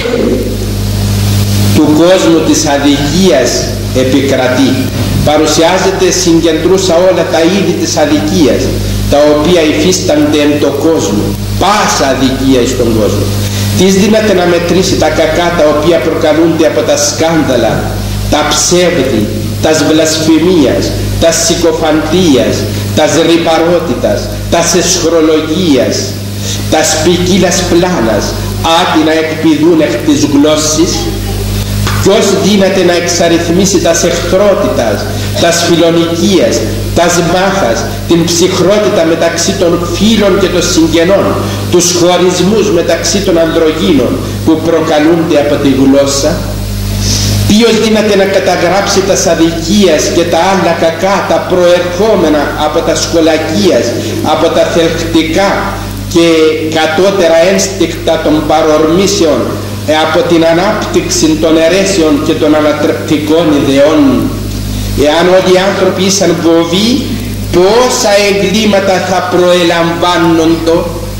του κόσμου της αδικίας επικρατεί. Παρουσιάζεται, συγκεντρούσα όλα τα είδη της αδικίας τα οποία υφίστανται εν το κόσμο, πάσα αδικία στον κόσμο. Τις δύναται να μετρήσει τα κακά τα οποία προκαλούνται από τα σκάνδαλα, τα ψεύδη, τας βλασφημίας, τας συκοφαντίας, τας ρυπαρότητας, τας εσχρολογίας, τας ποικίλας πλάνας, άτι να εκπηδούν εκ της γλώσσης. Ποιος δύναται να εξαριθμίσει τας εχθρότητας, τας φιλονικίας, τας μάχας, την ψυχρότητα μεταξύ των φίλων και των συγγενών, τους χωρισμούς μεταξύ των ανδρογύνων που προκαλούνται από τη γλώσσα? Ποιος δύναται να καταγράψει τας αδικίας και τα άλλα κακά, τα προερχόμενα από τα σκολακίας, από τα θελκτικά και κατώτερα ένστικτα των παρορμήσεων, από την ανάπτυξη των αιρέσεων και των ανατρεπτικών ιδεών? Εάν όλοι οι άνθρωποι ήσαν βοβοί, πόσα εγκλήματα θα προελαμβάνοντο?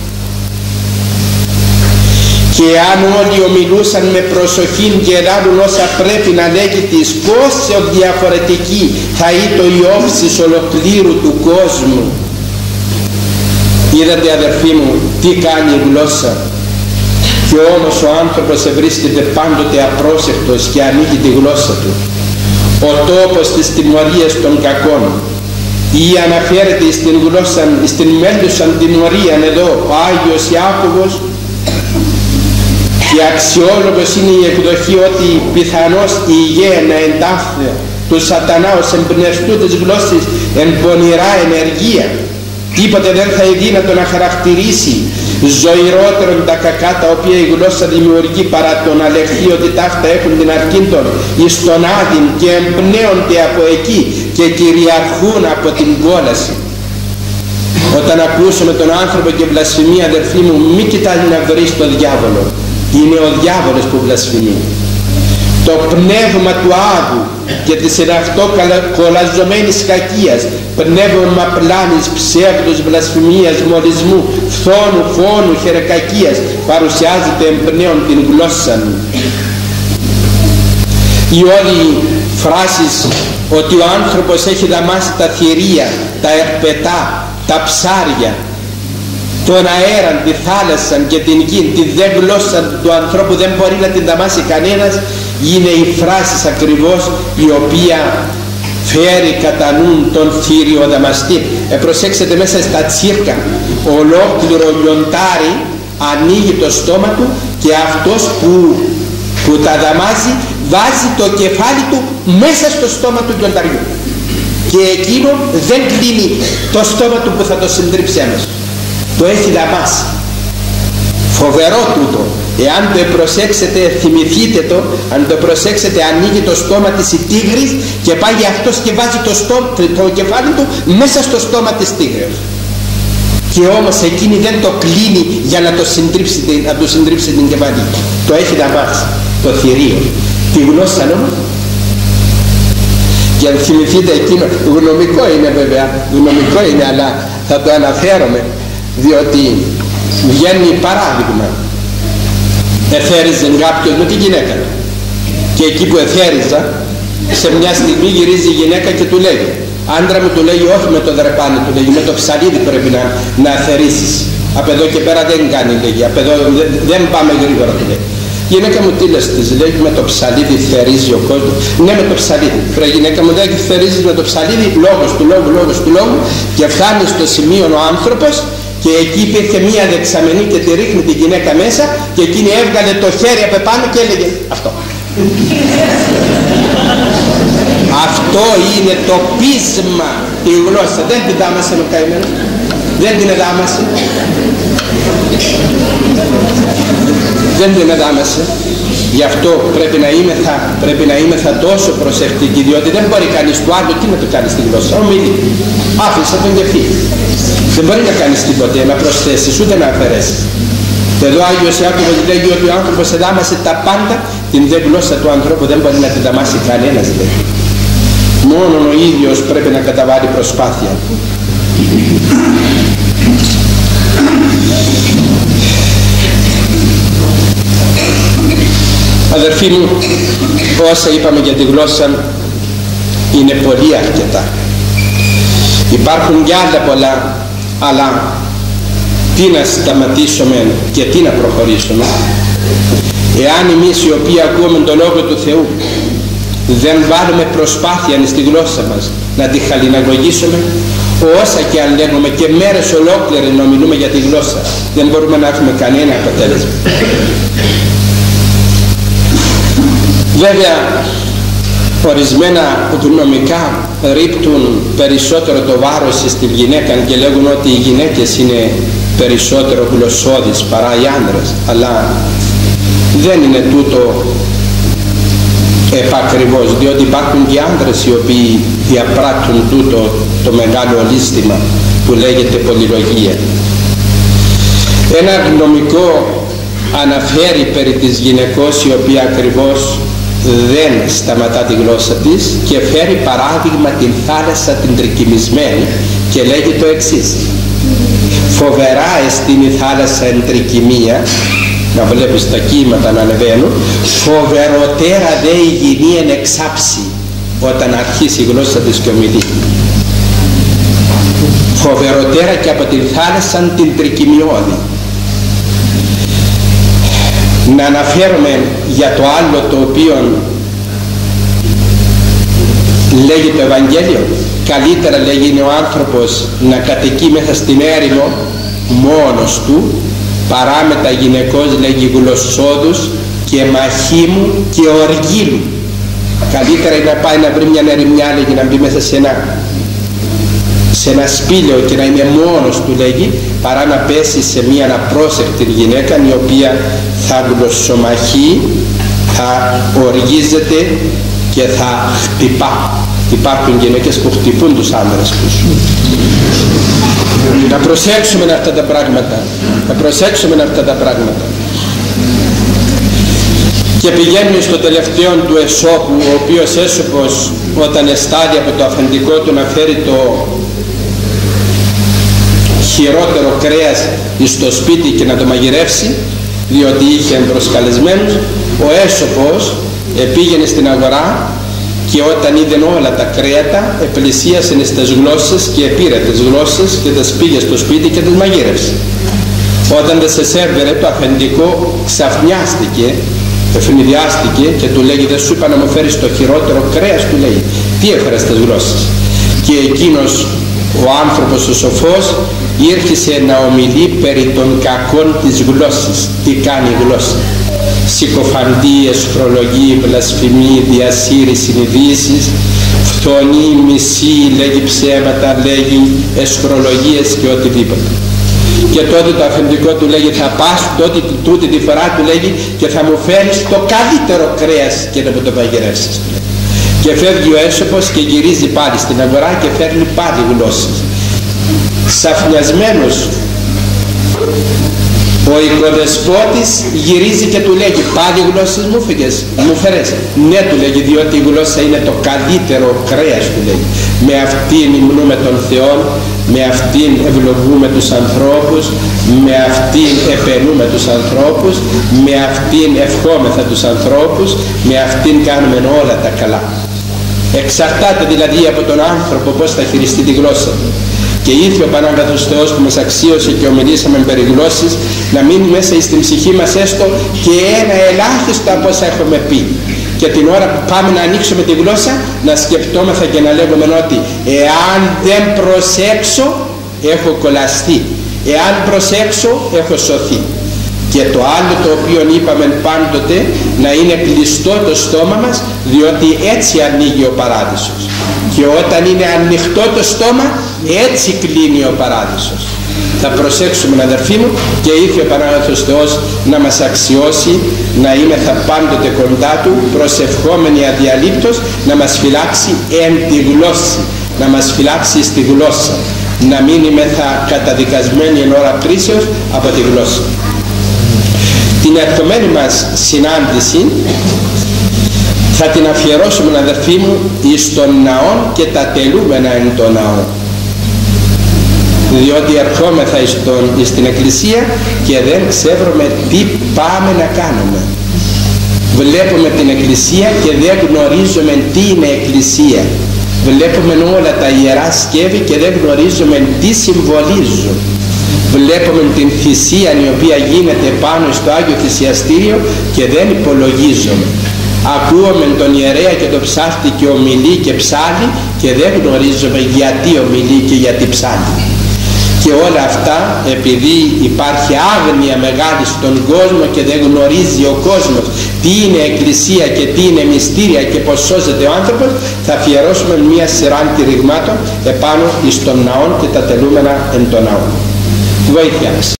Και αν όλοι ομιλούσαν με προσοχή και ελάλουν όσα πρέπει να λέγει, πόσο διαφορετική θα ήταν η όψης ολοκλήρου του κόσμου. Είδατε, αδερφοί μου, τι κάνει η γλώσσα? Και όμως ο άνθρωπος βρίσκεται πάντοτε απρόσεκτος και ανοίγει τη γλώσσα του. Ο τόπος της τιμωρίας των κακών, ή αναφέρεται στην γλώσσα, στην μέλουσαν τιμωρία εδώ ο Άγιος Ιάκωβος, και αξιόλογος είναι η εκδοχή ότι πιθανώς η υγεία να εντάφθει του σατανά ως εμπνευστού της γλώσσης εν πονηρά ενεργεία. Τίποτε δεν θα είναι δύνατο να χαρακτηρίσει ζωηρότερον τα κακά τα οποία η γλώσσα δημιουργεί παρά το να λεχθεί ότι ταύτα έχουν την αρκή των εις τον άδειν και εμπνέονται από εκεί και κυριαρχούν από την κόλαση. Όταν ακούσουμε τον άνθρωπο και βλασφημεί, αδερφοί μου, μη κοιτάζει να βρεις τον διάβολο. Είναι ο διάβολος που βλασφημεί. Το πνεύμα του Άδου και της εν αυτό κολαζωμένης κακίας, πνεύμα πλάνης, ψεύδους, βλασφημίας, μολυσμού, φθόνου, φόνου, χερεκακίας, παρουσιάζεται εμπνέον την γλώσσα. Οι όλοι φράσεις ότι ο άνθρωπος έχει δαμάσει τα θηρία, τα ερπετά, τα ψάρια, τον αέρα, τη θάλασσα και την γη, τη δε γλώσσα του ανθρώπου δεν μπορεί να την δαμάσει κανένας, είναι οι φράσεις ακριβώς η οποία φέρει κατά νουν τον θήριο δαμαστή. Προσέξτε, μέσα στα τσίρκα ολόκληρο λιοντάρι ανοίγει το στόμα του και αυτός που τα δαμάζει βάζει το κεφάλι του μέσα στο στόμα του λιονταριού και εκείνο δεν κλείνει το στόμα του που θα το συντρίψει άμεσα. Το έχει δαμάσει. Φοβερό τούτο. Εάν το προσέξετε, θυμηθείτε το, αν το προσέξετε, ανοίγει το στόμα της η τίγρης και πάει αυτός και βάζει το κεφάλι του μέσα στο στόμα της τίγρης. Και όμως εκείνη δεν το κλείνει για να το συντρίψει την κεφάλι. Το έχει δαμάσει, το θηρίο. Τη γλώσσα όμως, και αν θυμηθείτε εκείνο, γνωμικό είναι βέβαια, γνωμικό είναι, αλλά θα το αναφέρομαι, διότι βγαίνει παράδειγμα. Εθέριζε κάποιος με τη γυναίκα του και εκεί που εθέριζα, σε μια στιγμή γυρίζει η γυναίκα και του λέει: Άντρα μου, του λέει, όχι με το δρεπάνι, του λέει, με το ψαλίδι πρέπει να θερίσεις. Από εδώ και πέρα δεν κάνει, λέγει, από εδώ δεν πάμε γρήγορα, του λέει. Γυναίκα μου, τι λες, της λέει, με το ψαλίδι θερίζει ο κόσμος. Ναι, με το ψαλίδι. Πρέπει, γυναίκα μου, δεν θερίζεις με το ψαλίδι, λόγος του λόγου, και φτάνει στο σημείο ο άνθρωπος, και εκεί υπήρχε μία δεξαμενή και τη ρίχνει τη γυναίκα μέσα, και εκείνη έβγαλε το χέρι από πάνω και έλεγε αυτό. Αυτό είναι το πείσμα, η γλώσσα. Δεν την δάμασε με καημένο. Δεν την εδάμασε. Δεν την εδάμασε. Γι' αυτό πρέπει να είμεθα τόσο προσεκτικοί, διότι δεν μπορεί κανείς του άλλου τι να το κάνει στη γλώσσα. Ομιλεί. Άφησε τον και φύγει. Δεν μπορεί να κάνεις τίποτε, να προσθέσεις ούτε να αφαιρέσεις. Εδώ ο Άγιος Ιάκωβος λέγει ότι ο άνθρωπος εδάμασε τα πάντα, την δε γλώσσα του ανθρώπου δεν μπορεί να την δαμάσει κανένας. Μόνο ο ίδιος πρέπει να καταβάλει προσπάθεια. Αδερφοί μου, όσα είπαμε για τη γλώσσα είναι πολύ αρκετά. Υπάρχουν κι άλλα πολλά, αλλά τι να σταματήσουμε και τι να προχωρήσουμε, εάν εμείς οι οποίοι ακούμε τον Λόγο του Θεού δεν βάλουμε προσπάθεια στη γλώσσα μας να τη χαλιναγωγήσουμε, όσα και αν λέγουμε και μέρες ολόκληρες να μιλούμε για τη γλώσσα, δεν μπορούμε να έχουμε κανένα αποτέλεσμα. Βέβαια, ορισμένα γνωμικά ρίπτουν περισσότερο το βάρος στη γυναίκα και λέγουν ότι οι γυναίκες είναι περισσότερο γλωσσώδεις παρά οι άντρες, αλλά δεν είναι τούτο επακριβώς, διότι υπάρχουν και άντρες οι οποίοι διαπράττουν τούτο το μεγάλο ολίσθημα που λέγεται πολυλογία. Ένα γνωμικό αναφέρει περί της γυναικός η οποία ακριβώς δεν σταματά τη γλώσσα της και φέρει παράδειγμα την θάλασσα την τρικυμισμένη και λέγει το εξής: φοβερά εστίν η θάλασσα εν τρικυμία, να βλέπεις τα κύματα να ανεβαίνουν, φοβεροτέρα δε η γυνή εν εξάψη, όταν αρχίσει η γλώσσα της και ομιλεί. Φοβεροτέρα και από την θάλασσα την τρικυμιώδη. Να αναφέρουμε για το άλλο το οποίο λέγει το Ευαγγέλιο. Καλύτερα λέγει είναι ο άνθρωπος να κατοικεί μέσα στην έρημο μόνος του, παρά με τα γυναικός λέγει γλωσσόδους και μαχήμου και οργίλου. Καλύτερα είναι να πάει να βρει μια ερημιά, λέγει, να μπει μέσα σε ένα σπήλαιο και να είναι μόνος του, λέγει, παρά να πέσει σε μια αναπρόσεκτη γυναίκα η οποία θα γλωσσομαχεί, θα οργίζεται και θα χτυπά. Υπάρχουν γυναίκες που χτυπούν τους άνδρες τους. Να προσέξουμε αυτά τα πράγματα. Να προσέξουμε αυτά τα πράγματα. Και πηγαίνει στο τελευταίο του Εσώπου, ο οποίος Έσωπος όταν εστάλει από το αφεντικό του να φέρει το χειρότερο κρέας στο σπίτι και να το μαγειρεύσει, διότι είχε προσκαλεσμένους, ο Έσωπος πήγαινε στην αγορά και όταν είδε όλα τα κρέατα επλησίασε στις γλώσσες και πήρε τις γλώσσες και τις πήγε στο σπίτι και τις μαγείρευσε. Όταν δεν σε σέρβερε το αφεντικό ξαφνιάστηκε, ευνηδιάστηκε και του λέγει: δεν σου είπα να μου φέρεις το χειρότερο κρέας? Του λέει: τι έφερες τις γλώσσες? Και εκείνος ο άνθρωπος ο σοφός ήρχισε να ομιλεί περί των κακών της γλώσσης. Τι κάνει η γλώσσα? Συκοφαντίες, φρολογή, βλασφημί, διασύρη, συνειδήσεις, φθονή, μισή, λέγει ψέματα, λέγει εσχρολογίες και οτιδήποτε. Και τότε το αφεντικό του λέγει: θα πας τότε τούτη τη φορά, του λέγει, και θα μου φέρεις το καλύτερο κρέας και να μου το μαγειρεύσεις. Και φεύγει ο Έσωπος και γυρίζει πάλι στην αγορά και φέρνει πάλι γλώσσες. Σαφνιασμένος ο οικοδεσπότης γυρίζει και του λέγει: πάλι γλώσσες μου φύγες, μου φέρες? Ναι, του λέγει, διότι η γλώσσα είναι το καλύτερο κρέας, του λέγει. Με αυτήν υμνούμε τον Θεό, με αυτήν ευλογούμε τους ανθρώπους, με αυτήν επενούμε τους ανθρώπους, με αυτήν ευχόμεθα τους ανθρώπους, με αυτήν κάνουμε όλα τα καλά. Εξαρτάται δηλαδή από τον άνθρωπο πώς θα χειριστεί τη γλώσσα του. Και ήρθε ο Πανάγαθος Θεός που μας αξίωσε και ομιλήσαμε περί γλώσσης να μείνει μέσα στην ψυχή μας έστω και ένα ελάχιστο από όσα έχουμε πει. Και την ώρα που πάμε να ανοίξουμε τη γλώσσα να σκεπτόμεθα και να λέγουμε ότι εάν δεν προσέξω έχω κολλαστεί, εάν προσέξω έχω σωθεί. Και το άλλο το οποίο είπαμε πάντοτε, να είναι κλειστό το στόμα μας, διότι έτσι ανοίγει ο παράδεισος. Και όταν είναι ανοιχτό το στόμα, έτσι κλείνει ο παράδεισος. Θα προσέξουμε αδερφοί μου, και ήρθε ο Πανάγαθος Θεός να μας αξιώσει, να είμεθα πάντοτε κοντά Του, προσευχόμενοι αδιαλείπτως, να μας φυλάξει εν τη γλώσση, να μας φυλάξει στη γλώσσα, να μην είμεθα καταδικασμένοι εν ώρα κρίσεως από τη γλώσσα. Την ερχομένη μας συνάντηση θα την αφιερώσουμε αδερφοί μου εις τον ναό και τα τελούμενα εν τον ναό, διότι ερχόμεθα στην εκκλησία και δεν ξέρουμε τι πάμε να κάνουμε. Βλέπουμε την εκκλησία και δεν γνωρίζουμε τι είναι εκκλησία. Βλέπουμε όλα τα ιερά σκεύη και δεν γνωρίζουμε τι συμβολίζουν. Βλέπουμε την θυσία η οποία γίνεται πάνω στο Άγιο Θυσιαστήριο και δεν υπολογίζουμε. Ακούουμε τον ιερέα και τον ψάλτη και ομιλεί και ψάλει και δεν γνωρίζουμε γιατί ομιλεί και γιατί ψάλει. Και όλα αυτά επειδή υπάρχει άγνοια μεγάλη στον κόσμο και δεν γνωρίζει ο κόσμος τι είναι εκκλησία και τι είναι μυστήρια και πως σώζεται ο άνθρωπος, θα αφιερώσουμε μια σειρά κηρυγμάτων επάνω εις των ναών και τα τελούμενα εν των ναών. Βοήθεια μας.